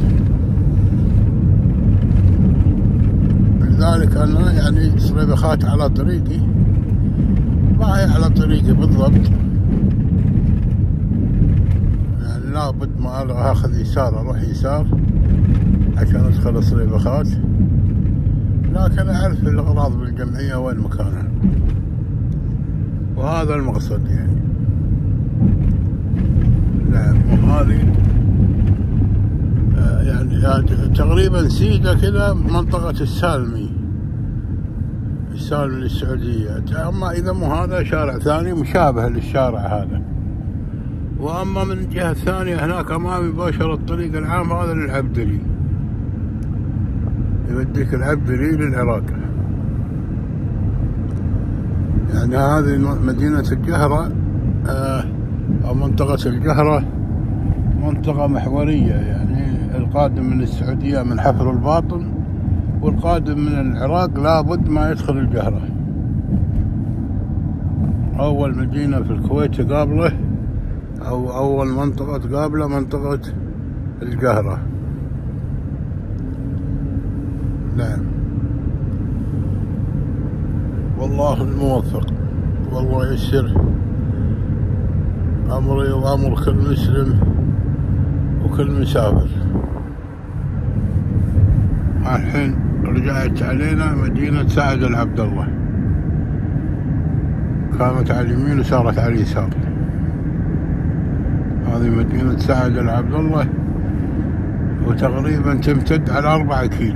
لذلك أنا يعني سريبخات على طريقي، ما هي على طريقي بالضبط، يعني لابد ما آخذ يسار أروح يسار عشان أدخل سريبخات، لكن أعرف الأغراض بالجمعية وين مكانها، وهذا المقصد يعني. نعم وهذه يعني تقريبا سيدة كذا منطقة السالمي، السالمي السعودية. أما إذا مو هذا شارع ثاني مشابه للشارع هذا. وأما من الجهة الثانية هناك أمامي مباشرة الطريق العام هذا للعبدلي، يوديك العبدلي للعراق. يعني هذه مدينة الجهرة أو منطقة الجهرة منطقة محورية، يعني القادم من السعودية من حفر الباطن والقادم من العراق لابد ما يدخل الجهرة. أول مدينة في الكويت تقابله أو أول منطقة تقابله منطقة الجهرة. نعم والله الموفق، والله ييسر أمري وأمر كل مسلم وكل مسافر. الحين رجعت علينا مدينة سعد العبد الله، كانت على اليمين وصارت على اليسار. هذه مدينة سعد العبد الله، وتقريبا تمتد على أربعة كيلو.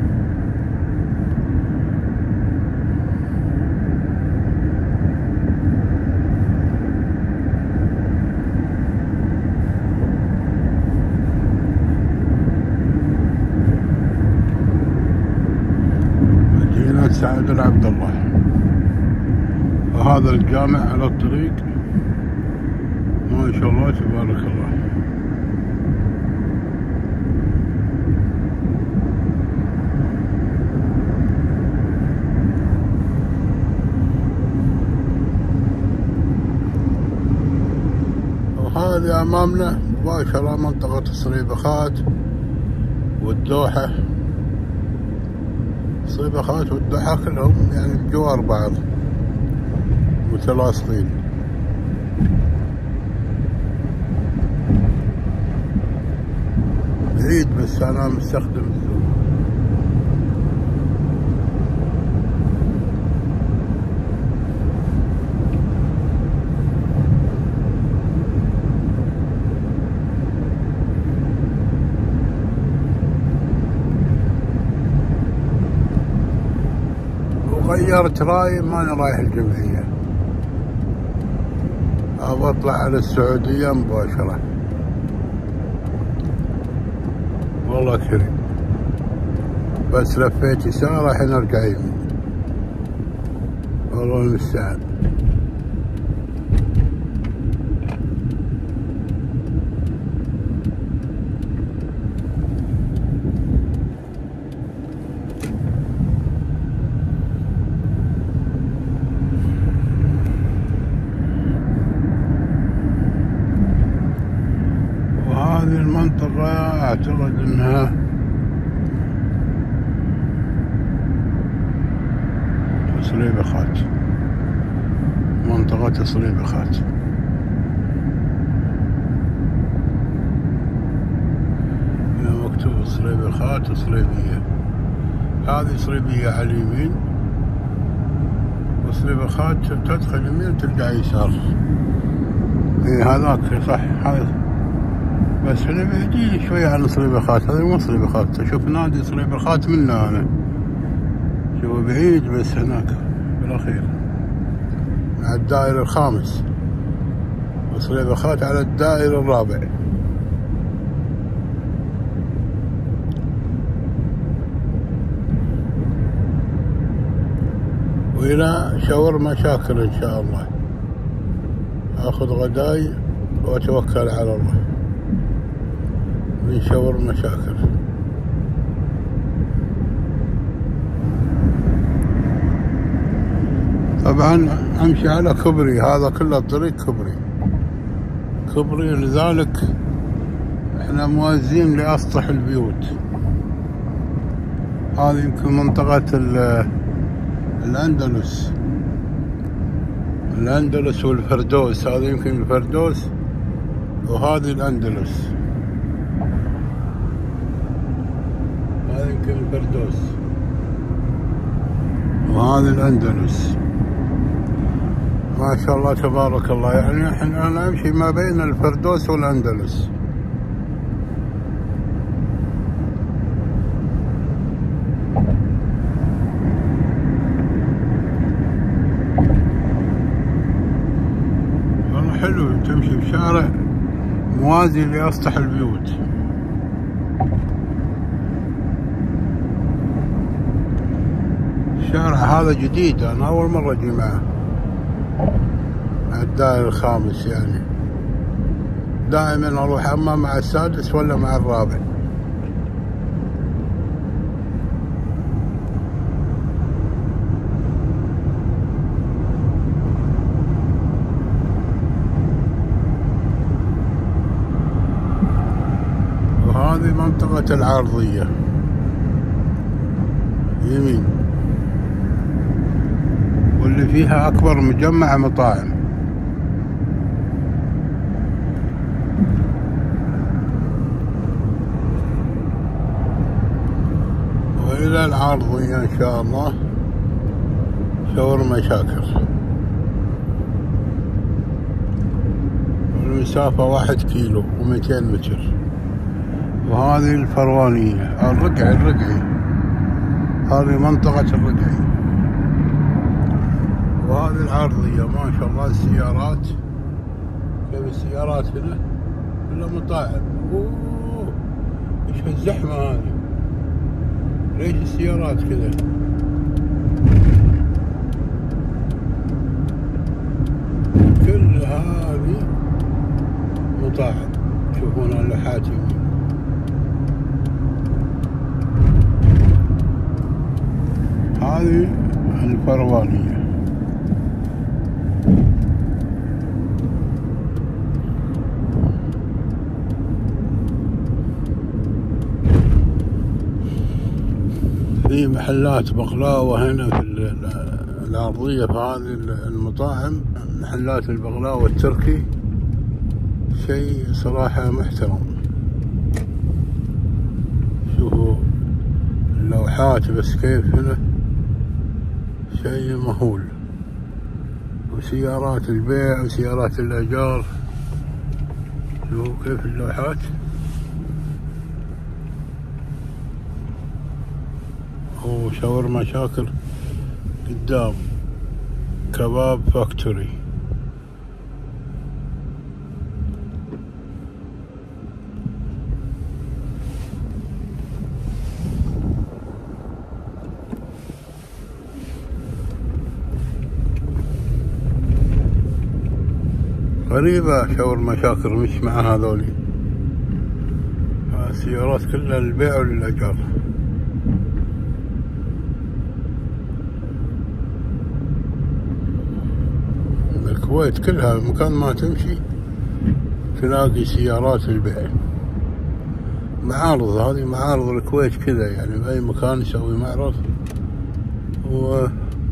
سعد العبد الله، وهذا الجامع على الطريق ما شاء الله تبارك الله. وهذه أمامنا مباشرة منطقة سريبخات والدوحة. سريبخات والدوحة كلهم يعني بجوار بعض متلاصقين. بعيد بس أنا مستخدم الزوم. غيرت رايي، ماني رايح الجمعية، أبى أطلع على السعودية مباشرة. والله كريم، بس لفيت يسار الحين أرجع يمين، والله المستعان. وهذه المنطقة أعتقد أنها صليبخات، منطقة صليبخات. هنا مكتوب صليبخات وصليبية. هذه صليبية على اليمين، وصليبخات تدخل يمين ترجع يسار. اي هذاك صح، هذا بس احنا بعيدين شوية عن صليبخات. هذا مو صليبخات، اشوف نادي صليبخات منا انا، شوفه بعيد بس هناك بالاخير مع الدائرة الخامس، وصليبخات على الدائرة الرابع. وإلى شاورما شاكر إن شاء الله، آخذ غداي وأتوكل على الله من شاورما شاكر. طبعا أمشي على كبري، هذا كله طريق كبري كبري، لذلك احنا موازين لأسطح البيوت. هذه يمكن منطقة الأندلس الأندلس والفردوس. هذا يمكن الفردوس وهذه الأندلس، هذا يمكن الفردوس وهذه الأندلس. ما شاء الله تبارك الله، يعني احنا أنا أمشي ما بين الفردوس والأندلس. والله حلو تمشي بشارع موازي لأسطح البيوت. الشارع هذا جديد، أنا أول مرة أجي معه، مع الدائرة الخامس. يعني دائما أروح أما مع السادس ولا مع الرابع. وهذه منطقة العارضية يمين، واللي فيها أكبر مجمع مطاعم. وإلى العارضية إن شاء الله شاورما شاكر. المسافة واحد كيلو ومئتين متر. وهذه الفروانية، الرقعي الرقعي هذه منطقة الرقعي. وهذه العارضية ما شاء الله السيارات، كيف السيارات هنا كلها مطاعم. اوه ايش هالزحمة هذه، ليش السيارات كذا؟ كل هذه مطاعم، تشوفون اللوحات يمين. هذه الفروانية. في محلات بقلاوة هنا في العرضية، في هذه المطاعم محلات البقلاوة التركي، شيء صراحة محترم. شوفوا اللوحات بس كيف هنا، شيء مهول. وسيارات البيع وسيارات الأجار، شوفوا كيف اللوحات. وشاورما شاكر قدام كباب فاكتوري. غريبة شاورما شاكر مش مع هذولي، السيارات كلها للبيع وللأجار. الكويت كلها مكان ما تمشي تلاقي سيارات للبيع. معارض، هذه معارض الكويت كذا يعني، بأي مكان يسوي معرض و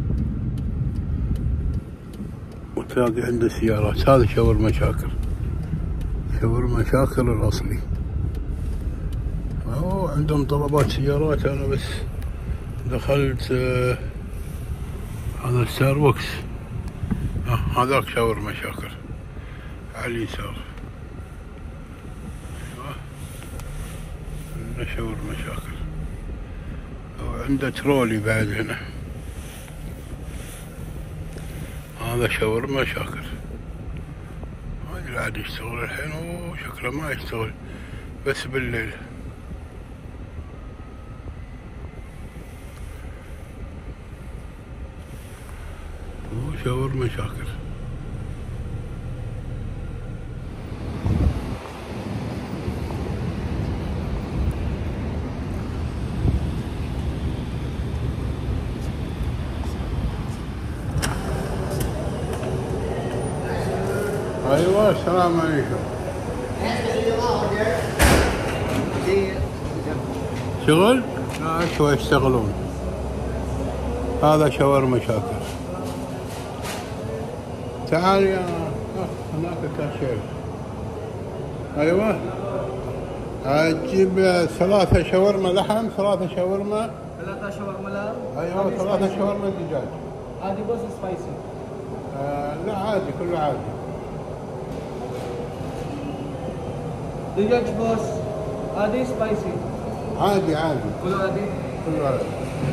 وتلاقي عنده سيارات. هذا شاورما شاكر، شاورما شاكر الأصلي. أوه عندهم طلبات سيارات. أنا بس دخلت آه هذا ستاربكس. آه هذاك شاورما شاكر على اليسار. أيوه عنده شاورما شاكر، وعنده ترولي بعد هنا. هذا شاورما شاكر. ما ادري عاد يشتغل الحين، وشكله ما يشتغل بس بالليل. هو شاورما شاكر. ايوه السلام عليكم. شغل؟ لا شوي يشتغلون. هذا شاورما شاكر. تعال يا هناك كاشير. ايوه اجيب ثلاثة شاورما لحم، ثلاثة شاورما. ثلاثة شاورما لحم. ايوه ثلاثة شاورما دجاج. عادي بس سبايسي؟ آه لا عادي، كله عادي. دجاج بوس عادي سبايسي؟ عادي عادي كله عادي؟ كله عادي.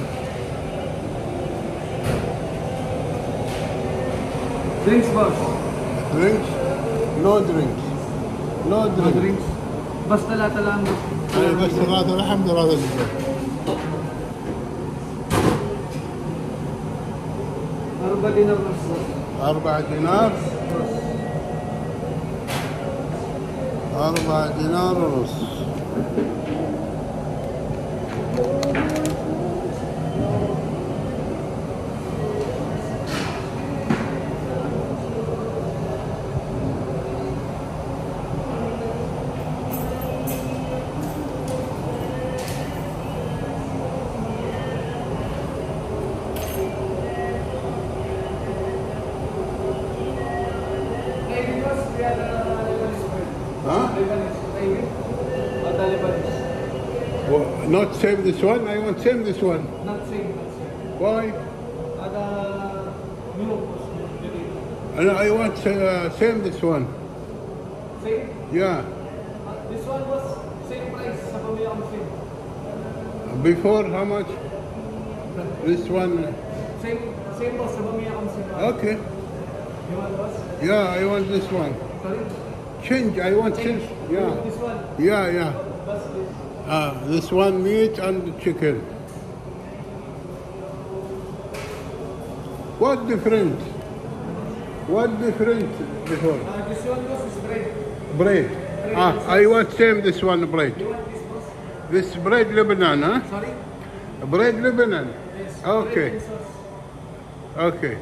درينكس بوس؟ درينكس؟ نو درينكس. نو درينكس. بس ثلاثة لحم. اي بس ثلاثة لحم ثلاثة دجاج. أربعة دينار ونص. أربعة دينار. أربعة دينار ونص. Well, not same this one. I want same this one. Not same, not same. Why? Ada new. And I want uh, same this one. Same? Yeah. This one was same price. Sa pamilya ko same. Before how much? This one. Same, same boss. Sa pamilya ko same. Okay. You want boss? Yeah, I want this one. Sorry? Change. I want change. Yeah. This one. Yeah, yeah. Boss, this. Uh, this one meat and chicken. What different? What different before? Uh, this one was is bread. Bread. Ah, I want same this one bread. You want this boss? This bread Lebanon, huh? Sorry? Bread Lebanon. Yes. Okay. Bread and sauce. Okay.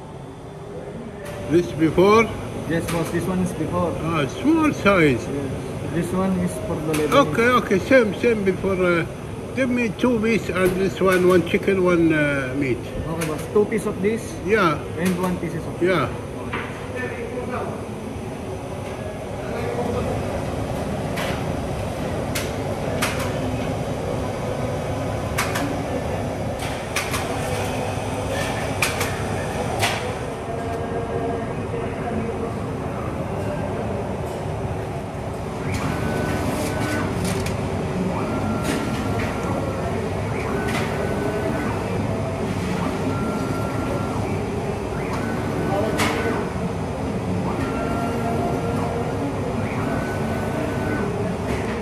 This before? Yes, boss. This one is before. Ah, small size. This one is for the Lebanese. Okay, okay, same, same before. Uh, give me two piece and this one, one chicken, one uh, meat. Okay, boss. Two pieces of this Yeah, and one pieces of yeah.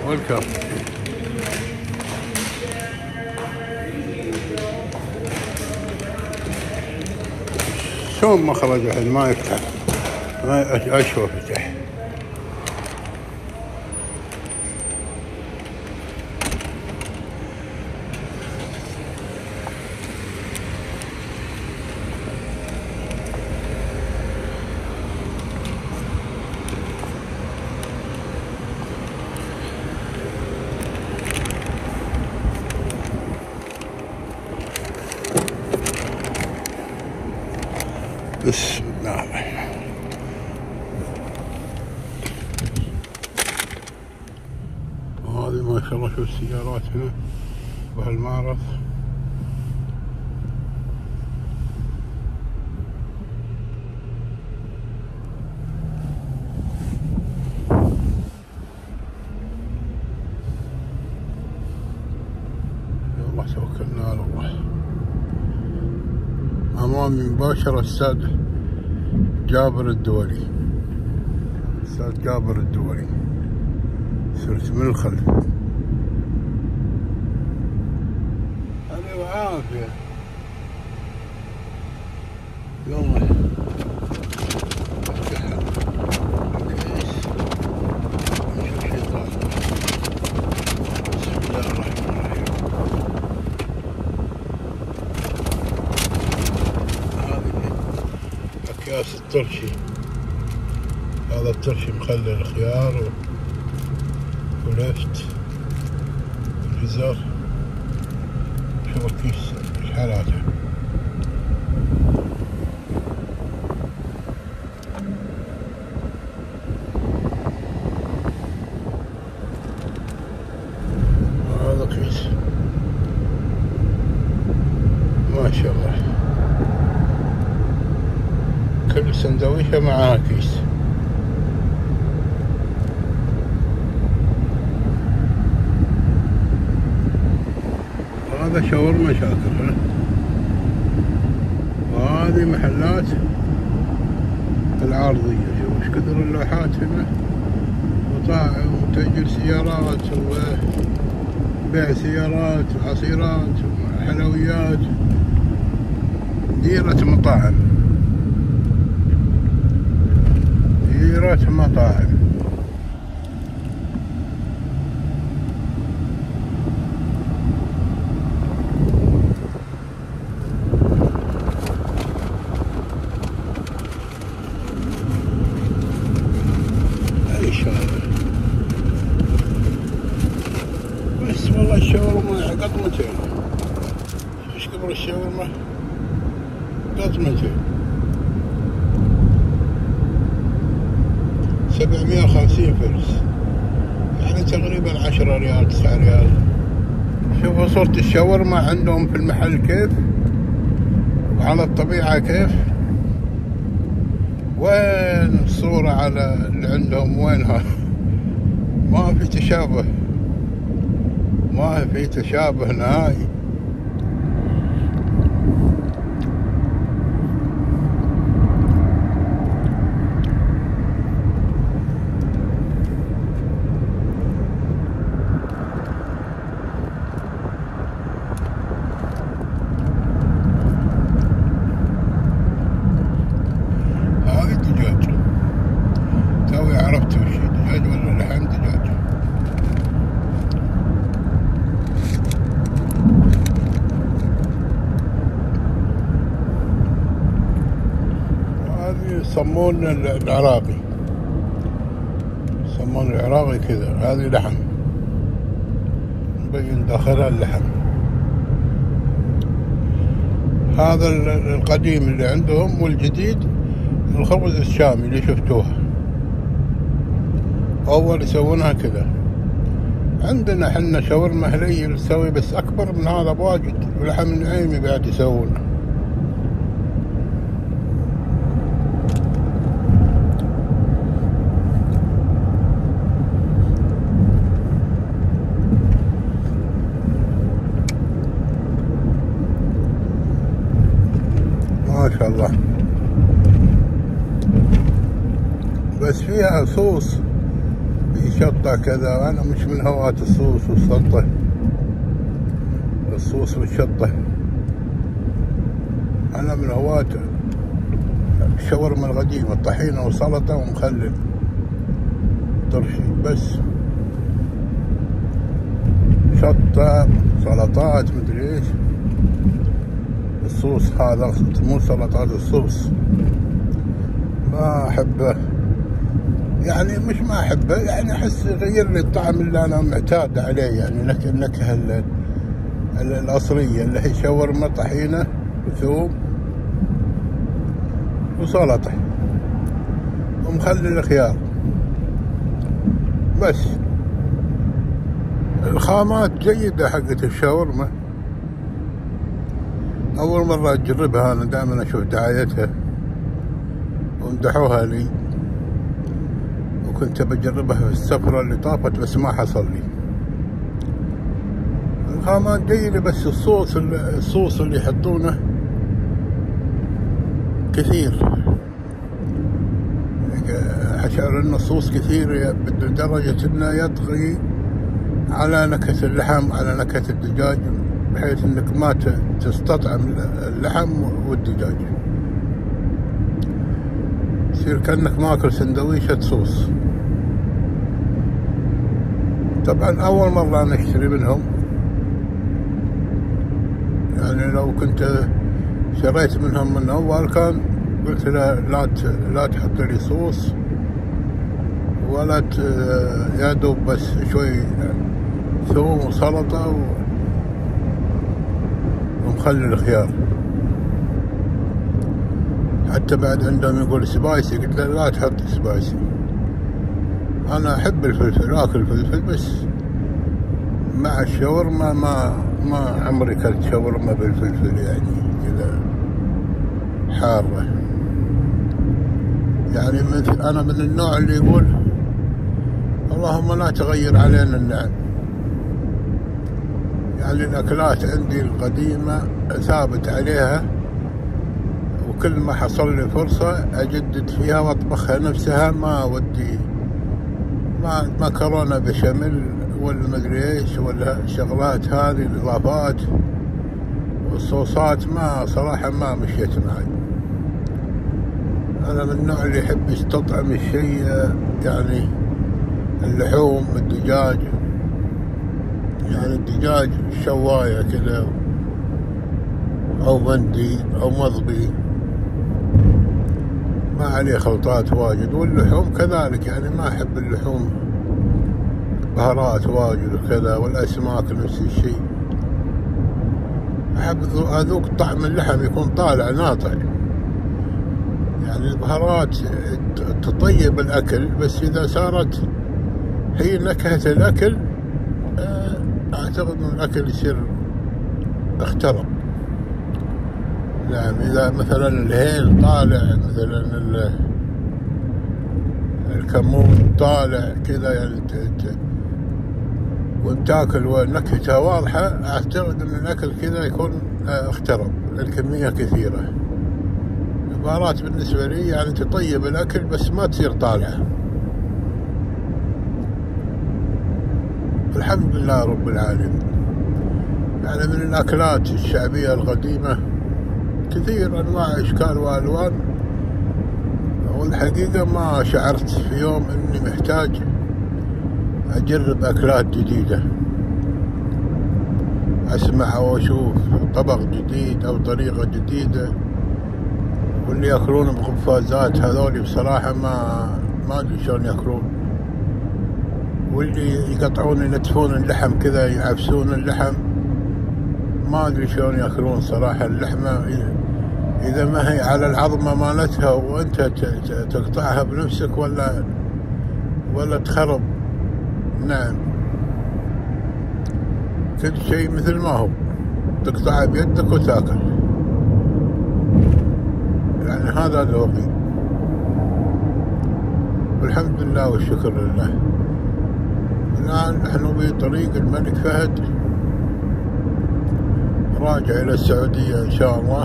ويلكم. شلون مخرج الحين ما يفتح، ما اشوف فتح. بسم الله الرحمن. وهذه ما شاء الله شوف السيارات هنا بهالمعرض. يلا توكلنا على الله. أمامي مباشرة الأستاذ جابر الدولي، الأستاذ جابر الدولي، صرت من الخلف. أنا وعافية. يلا أكياس الترشي، هذا الترشي مخلي الخيار ولفت الجزر. شوف الكيس حالاته. هذا كيس ما شاء الله، كل سندويشة معها كيس. هذا شاورما شاكر، وهذه محلات العارضية. شوف ايش كثر اللوحات هنا، مطاعم وتأجير سيارات وبيع سيارات وعصيرات وحلويات، ديرة مطاعم، ديرة مطاعم. بس والله الشاورما قطمتين. ايش كبر الشاورما؟ قطمتين سبعمية وخمسين فلس، يعني تقريبا عشرة ريال تسعة ريال. شوفوا صورة الشاورما عندهم في المحل كيف، وعلى الطبيعة كيف، وين الصورة على اللي عندهم وينها؟ ما في تشابه، ما في تشابه نهائي. هذه دجاج، توي عرفت وش دجاج ولا لحم. دجاج صمون العراقي، صمون العراقي كذا. هذه لحم مبين داخلها اللحم. هذا القديم اللي عندهم، والجديد الخبز الشامي اللي شفتوها. أول يسوونها كذا. عندنا حنا شاورما هلية نسوي بس أكبر من هذا بواجد، ولحم النعيمي بعد يسوونه. ما شاء الله. بس فيها صوص شطة كذا. أنا مش من هواة الصوص والسلطة، الصوص والشطة. أنا من هواة الشاورما القديمة، طحينة وسلطة ومخلل طرشي بس، شطة سلطات مدري ايش. الصوص هذا مو سلطات، الصوص ما أحبه يعني، مش ما أحبه يعني، أحس يغير لي الطعم اللي أنا معتاد عليه يعني. النكهة الأصلية اللي هي شاورما طحينة وثوم وسلطة ومخلل خيار بس. الخامات جيدة حقت الشاورما، أول مرة أجربها أنا، دائما أشوف دعايتها ومدحوها لي، وكنت بجربها في السفرة اللي طافت بس ما حصل لي. الخامات جيدة بس الصوص الصوص اللي يحطونه كثير، أشعر إن الصوص كثير لدرجة إنه يطغي على نكهة اللحم، على نكهة الدجاج، بحيث إنك ما تستطعم اللحم والدجاج، يصير كأنك ماكل سندويشة صوص. طبعا أول مرة أنا أشتري منهم يعني، لو كنت شريت منهم من أول كان قلت له لا لا تحط لي صوص ولا يا دوب بس شوي ثوم وسلطة ومخلل خيار. حتى بعد عندهم يقول سبايسي، قلت له لا تحط سبايسي، أنا أحب الفلفل، آكل الفلفل بس مع الشاورما ما ما عمري كلت شاورما بالفلفل يعني كذا حارة يعني. مثل أنا من النوع اللي يقول اللهم لا تغير علينا النعم يعني. الأكلات عندي القديمة ثابت عليها، وكل ما حصل لي فرصة أجدد فيها وأطبخها نفسها، ما ودي ما مكرونة بشاميل ولا مدري ايش ولا الشغلات هذه الإضافات والصوصات، ما صراحة ما مشيت معي. أنا من النوع اللي يحب يستطعم الشيء يعني، اللحوم، الدجاج يعني، الدجاج شواية كذا أو مندي أو مضبي ما عليه خلطات واجد، واللحوم كذلك يعني، ما أحب اللحوم بهارات واجد وكذا، والأسماك نفس الشيء. أحب أذوق طعم اللحم يكون طالع ناطع يعني. البهارات تطيب الأكل بس إذا صارت هي نكهة الأكل أعتقد أن الأكل يصير اخترب. نعم، إذا مثلا الهيل طالع، مثلا الكمون طالع كذا يعني، وانت تاكل ونكهتها واضحة، أعتقد أن الأكل كذا يكون اخترب، الكمية كثيرة. البهارات بالنسبة لي يعني تطيب الأكل بس ما تصير طالعة. الحمد لله رب العالمين يعني. من الأكلات الشعبية القديمة كثير أنواع أشكال وألوان، والحقيقة ما شعرت في يوم أني محتاج أجرب أكلات جديدة، أسمع أو أشوف طبق جديد أو طريقة جديدة. واللي يأكلون بقفازات هذولي بصراحة ما ما أدري شلون يأكلون، واللي يقطعون ينتفون اللحم كذا، يعفسون اللحم، ما أدري شلون يأكلون صراحة. اللحمة إذا ما هي على العظمة مالتها وأنت تقطعها بنفسك ولا ولا تخرب. نعم، كل شيء مثل ما هو، تقطعها بيدك وتاكل يعني. هذا ذوقي والحمد لله والشكر لله. الآن نحن بطريق الملك فهد راجع إلى السعودية إن شاء الله.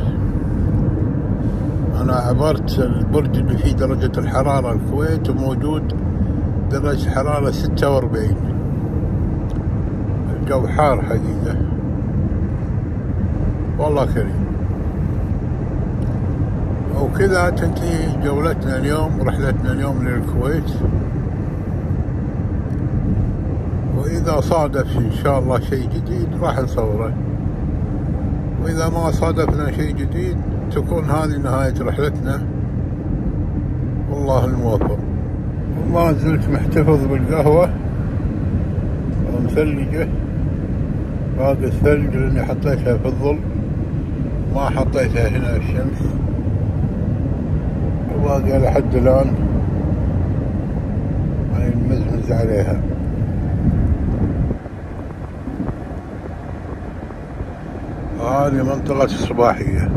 أنا عبرت البرج اللي فيه درجة الحرارة الكويت، وموجود درجة حرارة ستة وأربعين. الجو حار حقيقة والله كريم. وكذا تنتهي جولتنا اليوم، رحلتنا اليوم للكويت. وإذا صادف إن شاء الله شيء جديد راح نصوره، وإذا ما صادفنا شيء جديد تكون هذه نهاية رحلتنا. والله الموفق. وما زلت محتفظ بالقهوة ومثلجة، باقي الثلج لأني حطيتها في الظل، ما حطيتها هنا في الشمس، وباقي لحد الآن يعني مزمز عليها. هذه منطقة الصباحية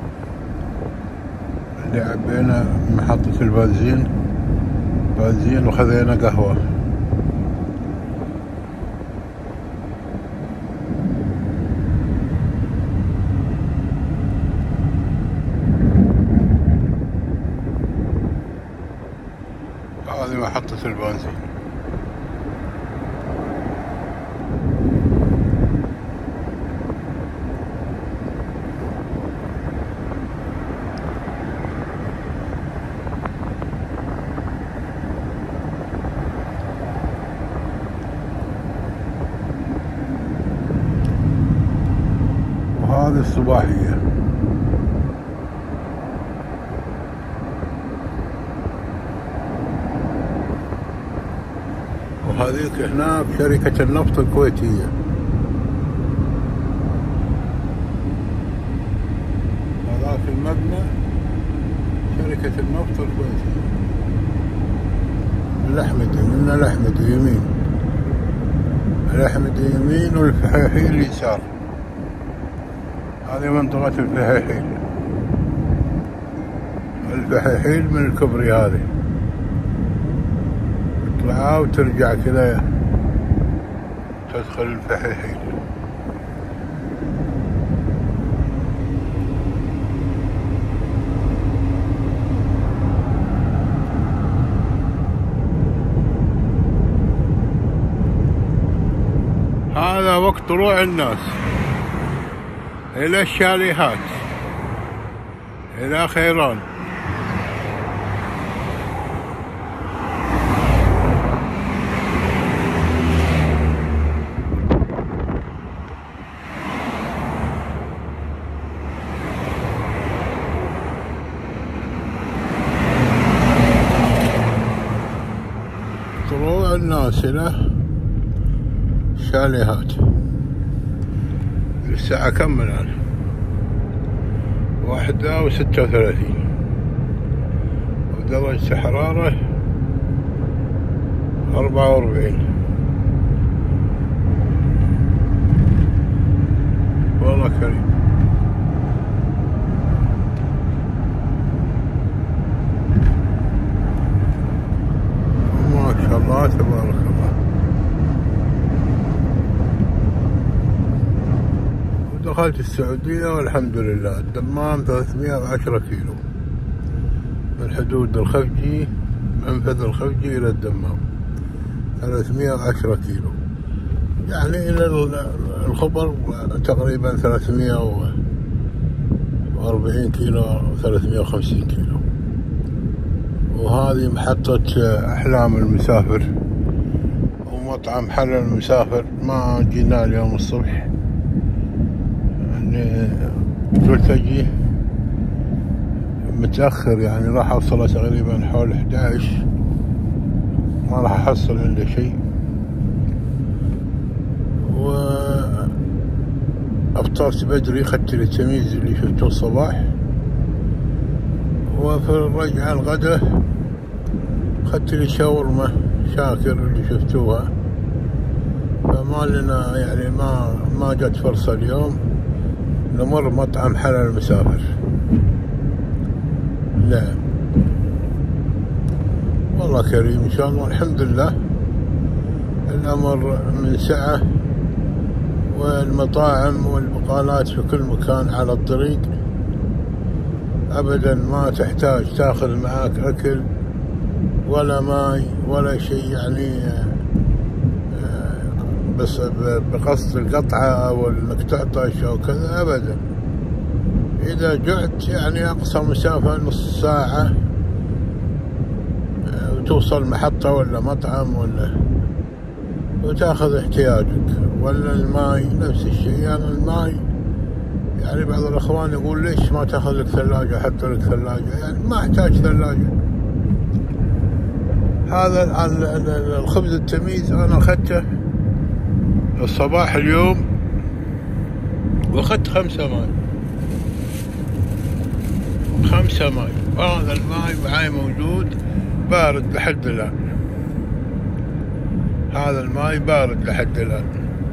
اللي عبينا محطة البنزين بنزين وخذينا قهوة. هذه محطة البنزين. وهذه الصباحية. وهذيك هناك شركة النفط الكويتية. هذاك المبنى شركة النفط الكويتية. الأحمدي، من الأحمدي يمين، الأحمدي يمين والفحيحيل يسار. هذه منطقة الفحيحيل. الفحيحيل من الكبري هذه، تطلعها وترجع كذا تدخل الفحيحيل. هذا وقت طلوع الناس إلى الشاليهات، إلى خيران. طلوع الناس إلى الشاليهات. الساعة كم الآن؟ واحدة وستة وثلاثين، ودرجة حرارة أربعة وأربعين. والله كريم. ما شاء الله تبارك الله. دخلت السعودية والحمد لله. الدمام ثلاثمائة وعشرة كيلو من حدود الخفجي، منفذ الخفجي إلى الدمام ثلاثمائة وعشرة كيلو، يعني إلى الخبر تقريبا ثلاثمائة وأربعين كيلو أو ثلاثمائة وخمسين كيلو. وهذه محطة أحلام المسافر ومطعم حل المسافر. ما جينا اليوم الصبح، قلت أجي متأخر، يعني راح أوصل تقريبا حول أحد عشر، ما راح أحصل عنده شيء. وأفطرت بدري، خدت لي التمييز اللي شفته الصباح، وفي الرجعة الغدا خدت لي شاورما شاكر اللي شفتوها. فما لنا يعني ما ما جت فرصة اليوم نمر مطعم حل المسافر. لا والله كريم إن شاء الله. الحمد لله الأمر من سعة، والمطاعم والبقالات في كل مكان على الطريق. أبدا ما تحتاج تاخذ معاك أكل ولا ماي ولا شيء يعني، بس بقصد القطعة أو إنك تعطش أو كذا أبدا. إذا جعت يعني أقصى مسافة نص ساعة وتوصل محطة ولا مطعم ولا وتاخذ احتياجك. ولا الماي نفس الشيء، يعني الماي يعني بعض الأخوان يقول ليش ما تاخذ لك ثلاجة، حط لك ثلاجة، يعني ما احتاج ثلاجة. هذا الخبز التميز أنا أخذته الصباح اليوم واخذت خمسة ماي خمسة ماي وهذا الماي معاي موجود بارد لحد الآن. هذا الماي بارد لحد الآن.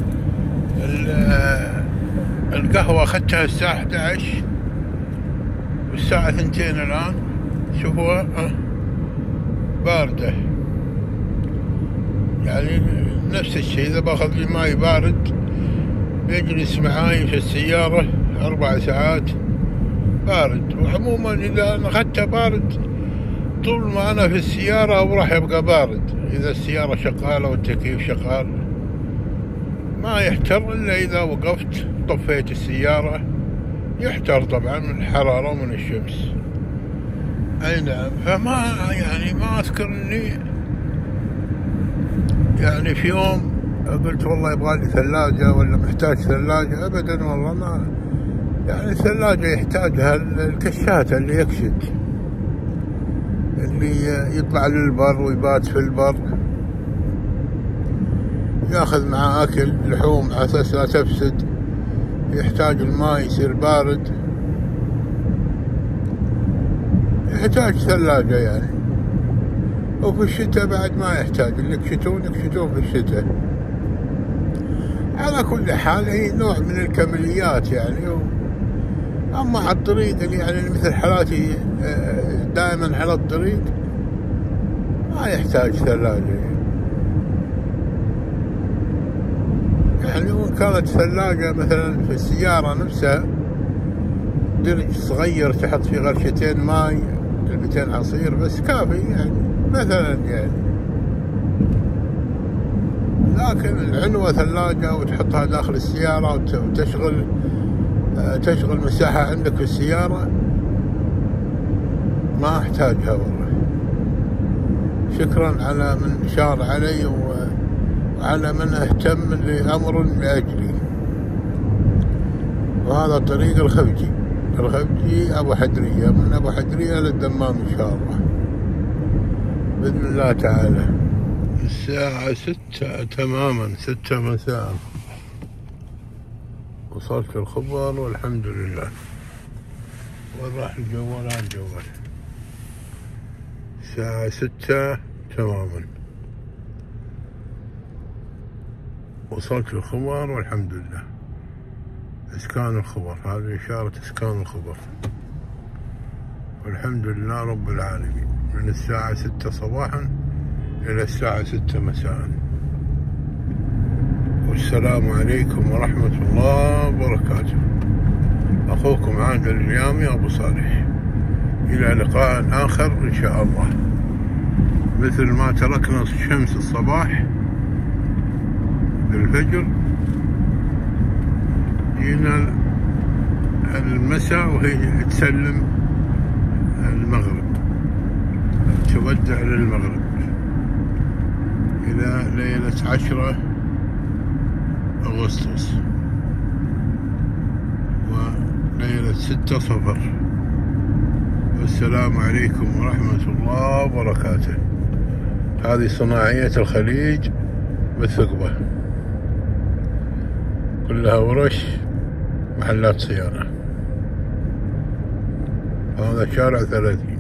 القهوة أخذتها الساعة أحد عشر والساعة اثنتين الآن، شوفوها باردة. يعني نفس الشيء، إذا باخذ لي ماي بارد بيجلس معاي في السيارة أربع ساعات بارد. وعموما إذا أنا أخذته بارد طول ما أنا في السيارة أو راح يبقى بارد. إذا السيارة شغالة والتكييف شغال ما يحتر، إلا إذا وقفت طفيت السيارة يحتر طبعا من الحرارة ومن الشمس. أي نعم. فما يعني ما أذكر إني يعني في يوم قلت والله يبغى لي ثلاجة ولا محتاج ثلاجة، أبدا والله ما. يعني الثلاجة يحتاجها الكشات اللي يكشت، اللي يطلع للبر ويبات في البر، ياخذ معاه أكل لحوم على أساس لا تفسد، يحتاج الماء يصير بارد، يحتاج ثلاجة يعني. وفي الشتاء بعد ما يحتاج، اللي يكشتون يكشتون في الشتاء. على كل حال هي نوع من الكماليات يعني. أما على الطريق اللي يعني مثل حالاتي دائما على الطريق ما يحتاج ثلاجة يعني. وإن كانت ثلاجة مثلا في السيارة نفسها درج صغير تحط فيه غرشتين ماي علبتين عصير بس كافي يعني مثلا يعني. لكن العنوة ثلاجة وتحطها داخل السيارة وتشغل تشغل مساحة عندك في السيارة ما احتاجها والله. شكرا على من شار علي وعلى من اهتم لأمر لأجلي. وهذا طريق الخفجي الخفجي أبو حدرية، من أبو حدرية للدمام إن شاء الله بإذن الله تعالى. الساعة ستة تماما، ستة مساء، وصلت الخبر والحمد لله. وين راح الجوال؟ على الجوال. الساعة ستة تماما، وصلت الخبر والحمد لله. إسكان الخبر، هذه إشارة إسكان الخبر، والحمد لله رب العالمين. من الساعة ستة صباحا إلى الساعة ستة مساء. والسلام عليكم ورحمة الله وبركاته. أخوكم عادل اليامي أبو صالح. إلى لقاء آخر إن شاء الله. مثل ما تركنا الشمس الصباح بالفجر، جينا المساء وهي تسلم المغرب، تودع للمغرب إلى ليلة عشرة أغسطس وليلة ستة صفر. والسلام عليكم ورحمة الله وبركاته. هذه صناعية الخليج بالثقبة، كلها ورش محلات صيانة. هذا شارع ثلاثين.